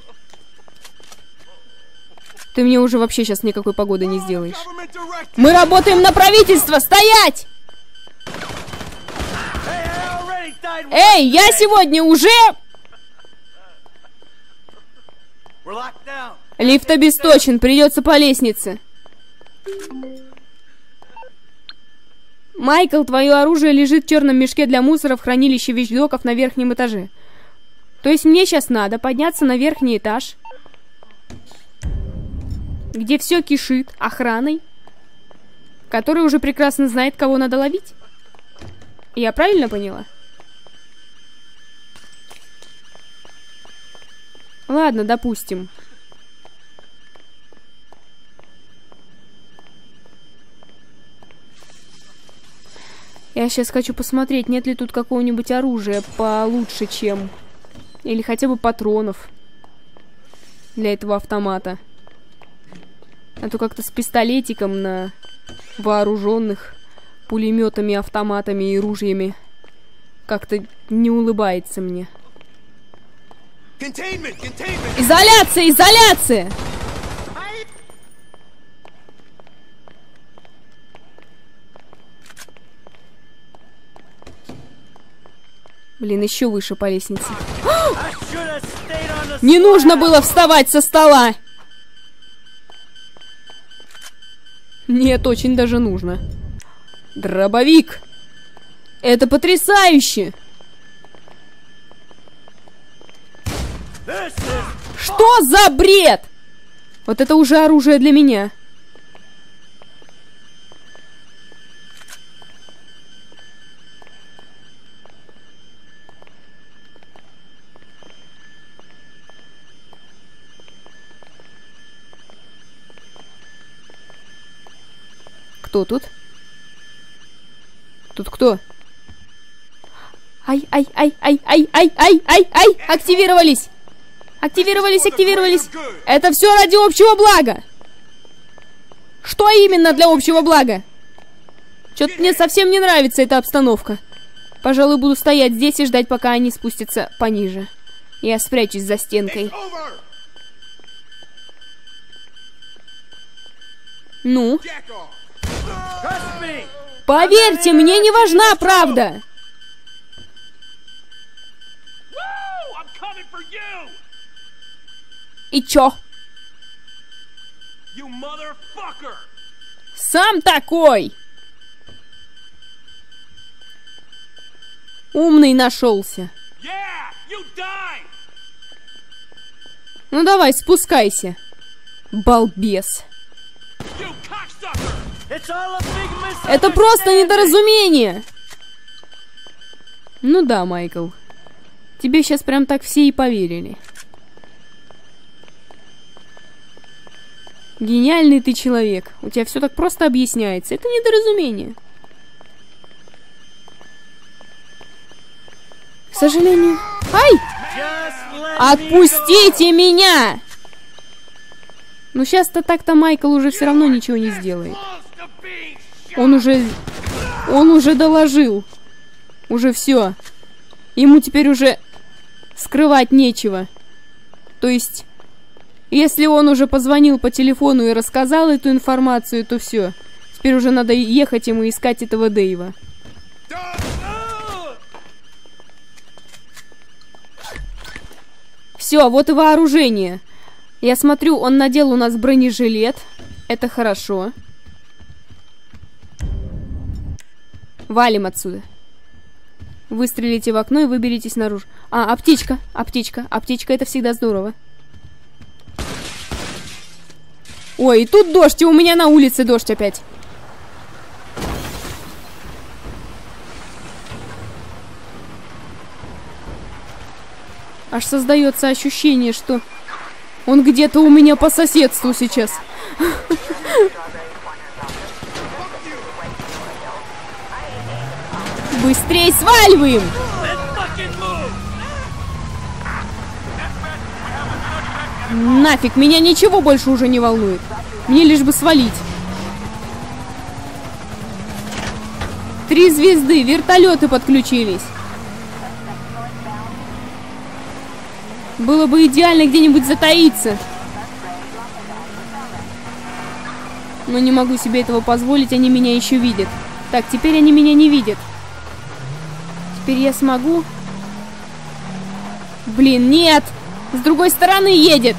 Ты мне уже вообще сейчас никакой погоды не сделаешь. Мы работаем на правительство! Стоять! Эй, я сегодня уже... Лифт обесточен, придется по лестнице. Майкл, твое оружие лежит в черном мешке для мусора в хранилище вещдоков на верхнем этаже. То есть мне сейчас надо подняться на верхний этаж, где все кишит охраной, которая уже прекрасно знает, кого надо ловить. Я правильно поняла? Ладно, допустим. Я сейчас хочу посмотреть, нет ли тут какого-нибудь оружия получше, чем... Или хотя бы патронов для этого автомата. А то как-то с пистолетиком на вооруженных пулеметами, автоматами и ружьями как-то не улыбается мне. Изоляция! Изоляция! Блин, еще выше по лестнице. Не нужно было вставать со стола! Нет, очень даже нужно. Дробовик! Это потрясающе! Что за бред? Вот это уже оружие для меня. Кто тут? Тут кто? Ай, ай, ай, ай, ай, ай, ай, ай, ай, активировались! Активировались, активировались! Это все ради общего блага! Что именно для общего блага? Что-то мне совсем не нравится эта обстановка. Пожалуй, буду стоять здесь и ждать, пока они спустятся пониже. Я спрячусь за стенкой. Ну? Поверьте, мне не важна правда! И чё? Сам такой! Умный нашелся. Ну давай, спускайся. Балбес. Это просто недоразумение. Ну да, Майкл. Тебе сейчас прям так все и поверили. Гениальный ты человек. У тебя все так просто объясняется. Это недоразумение. К сожалению... Ай! Отпустите меня! Ну сейчас-то так-то Майкл уже все равно ничего не сделает. Он уже... Он уже доложил. Уже все. Ему теперь уже скрывать нечего. То есть, если он уже позвонил по телефону и рассказал эту информацию, то все. Теперь уже надо ехать ему искать этого Дэйва. Все, вот и вооружение. Я смотрю, он надел у нас бронежилет. Это хорошо. Валим отсюда. Выстрелите в окно и выберитесь наружу. А, аптечка, аптечка, аптечка, это всегда здорово. Ой, и тут дождь, и у меня на улице дождь опять. Аж создается ощущение, что он где-то у меня по соседству сейчас. Быстрей сваливаем! Нафиг, меня ничего больше уже не волнует. Мне лишь бы свалить. Три звезды, вертолеты подключились. Было бы идеально где-нибудь затаиться. Но не могу себе этого позволить, они меня еще видят. Так, теперь они меня не видят. Теперь я смогу... Блин, нет! С другой стороны едет!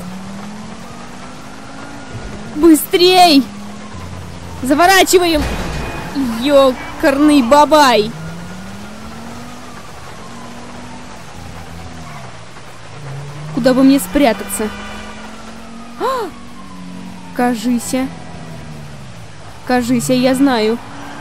Быстрей! Заворачиваем! Ёкарный бабай! Куда бы мне спрятаться? А! Кажися. Кажися, я знаю.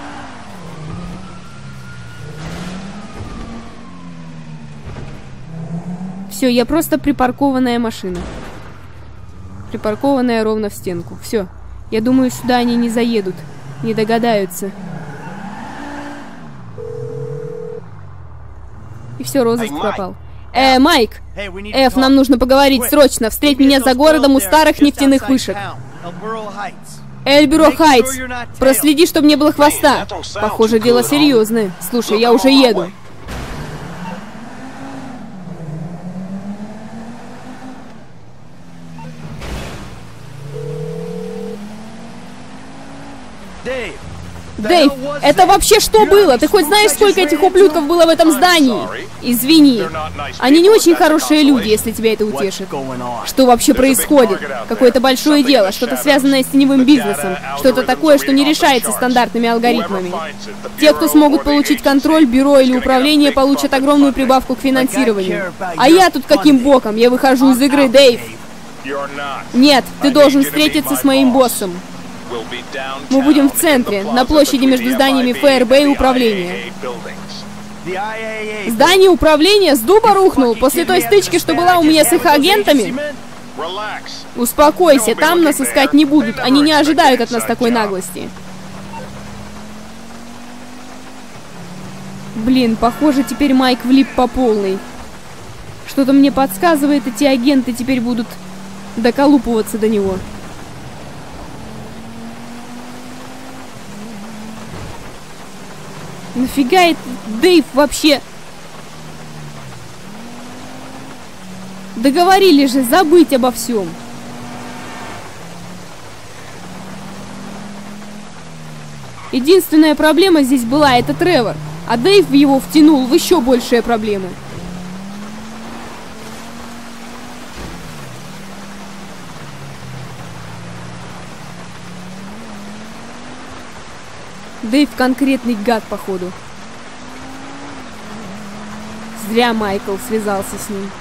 Все, я просто припаркованная машина. Припаркованная ровно в стенку. Все. Я думаю, сюда они не заедут. Не догадаются. И все, розыск пропал. Э, Майк! Эф, нам нужно поговорить срочно. Встреть меня за городом у старых нефтяных вышек. Эльбюро Хайтс. Проследи, чтобы не было хвоста. Похоже, дело серьезное. Слушай, я уже еду. Дэйв, это вообще что было? Ты хоть знаешь, сколько этих ублюдков было в этом здании? Извини. Они не очень хорошие люди, если тебя это утешит. Что вообще происходит? Какое-то большое дело, что-то связанное с теневым бизнесом. Что-то такое, что не решается стандартными алгоритмами. Те, кто смогут получить контроль, бюро или управление, получат огромную прибавку к финансированию. А я тут каким боком? Я выхожу из игры, Дэйв. Нет, ты должен встретиться с моим боссом. Мы будем в центре, на площади между зданиями эф эр бэ и управления. Здание управления с дуба рухнул после той стычки, что была у меня с их агентами? Успокойся, там нас искать не будут, они не ожидают от нас такой наглости. Блин, похоже, теперь Майк влип по полной. Что-то мне подсказывает, эти агенты теперь будут доколупываться до него. Нафига это Дэйв вообще? Договорились же забыть обо всем. Единственная проблема здесь была, это Тревор. А Дэйв его втянул в еще большие проблемы. Дэйв конкретный гад, походу. Зря Майкл связался с ним.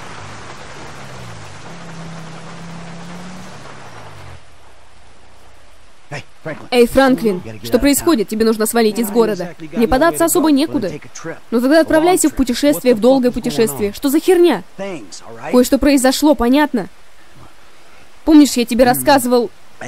Эй, Франклин, что происходит? Тебе нужно свалить из города. Мне податься особо некуда. Ну тогда отправляйся в путешествие, в долгое путешествие. Что за херня? Кое-что произошло, понятно? Помнишь, я тебе рассказывал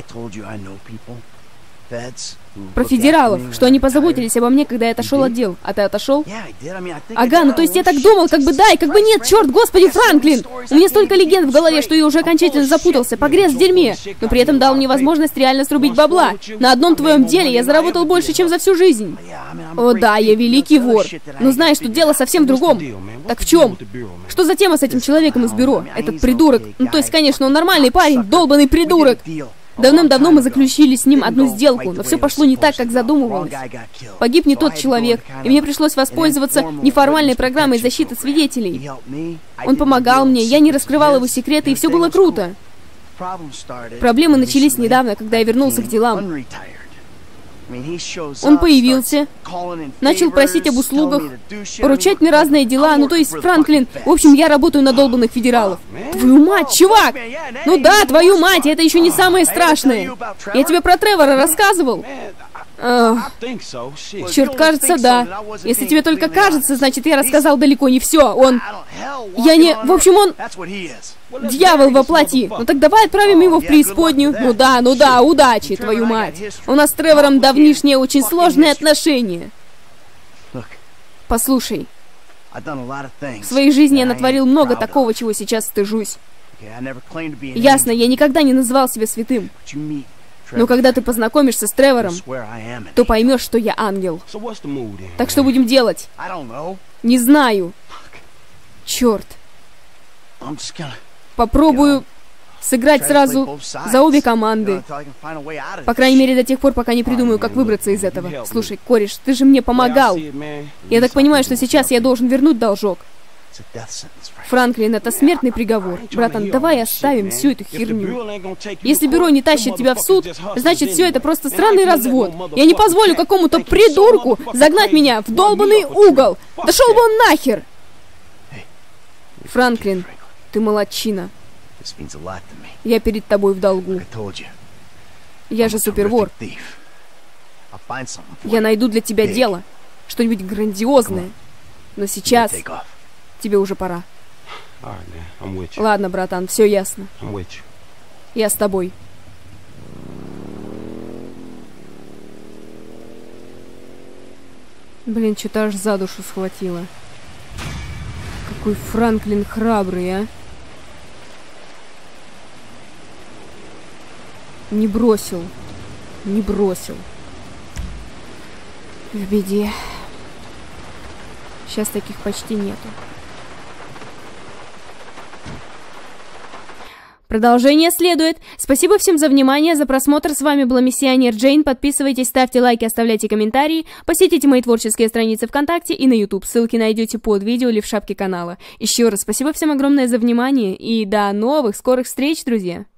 про федералов, что они позаботились обо мне, когда я отошел от дел. А ты отошел? Ага, ну то есть я так думал, как бы да и как бы нет, черт, господи, Франклин! У меня столько легенд в голове, что я уже окончательно запутался, погряз в дерьме, но при этом дал мне возможность реально срубить бабла. На одном твоем деле я заработал больше, чем за всю жизнь. О да, я великий вор. Но знаешь, тут дело совсем в другом. Так в чем? Что за тема с этим человеком из бюро? Этот придурок. Ну то есть, конечно, он нормальный парень, долбанный придурок. Давным-давно мы заключили с ним одну сделку, но все пошло не так, как задумывалось. Погиб не тот человек, и мне пришлось воспользоваться неформальной программой защиты свидетелей. Он помогал мне, я не раскрывал его секреты, и все было круто. Проблемы начались недавно, когда я вернулся к делам. Он появился, начал просить об услугах, поручать мне разные дела, ну то есть, Франклин, в общем, я работаю на долбанных федералов. Твою мать, чувак! Ну да, твою мать, это еще не самое страшное. Я тебе про Тревора рассказывал? Ах, черт, кажется, да. Если тебе только кажется, значит, я рассказал далеко не все. Он... Я не... В общем, он... Дьявол во плоти. Ну так давай отправим его в преисподнюю. Ну да, ну да, удачи, твою мать. У нас с Тревором давнишние очень сложные отношения. Послушай. В своей жизни я натворил много такого, чего сейчас стыжусь. Ясно, я никогда не называл себя святым. Но когда ты познакомишься с Тревором, то поймешь, что я ангел. Так что будем делать? Не знаю. Черт. Попробую сыграть сразу за обе команды. По крайней мере, до тех пор, пока не придумаю, как выбраться из этого. Слушай, кореш, ты же мне помогал. Я так понимаю, что сейчас я должен вернуть должок. Франклин, это смертный приговор. Братан, давай оставим всю эту херню. Если бюро не тащит тебя в суд, значит, все это просто странный развод. Я не позволю какому-то придурку загнать меня в долбанный угол. Да шел бы он нахер! Франклин, ты молодчина. Я перед тобой в долгу. Я же супервор. Я найду для тебя дело. Что-нибудь грандиозное. Но сейчас тебе уже пора. Ладно, братан, все ясно. Я с тобой. Блин, что-то аж за душу схватило. Какой Франклин храбрый, а? Не бросил. Не бросил. В беде. Сейчас таких почти нету. Продолжение следует. Спасибо всем за внимание, за просмотр. С вами была Миссионер Джейн. Подписывайтесь, ставьте лайки, оставляйте комментарии. Посетите мои творческие страницы ВКонтакте и на YouTube. Ссылки найдете под видео или в шапке канала. Еще раз спасибо всем огромное за внимание и до новых скорых встреч, друзья!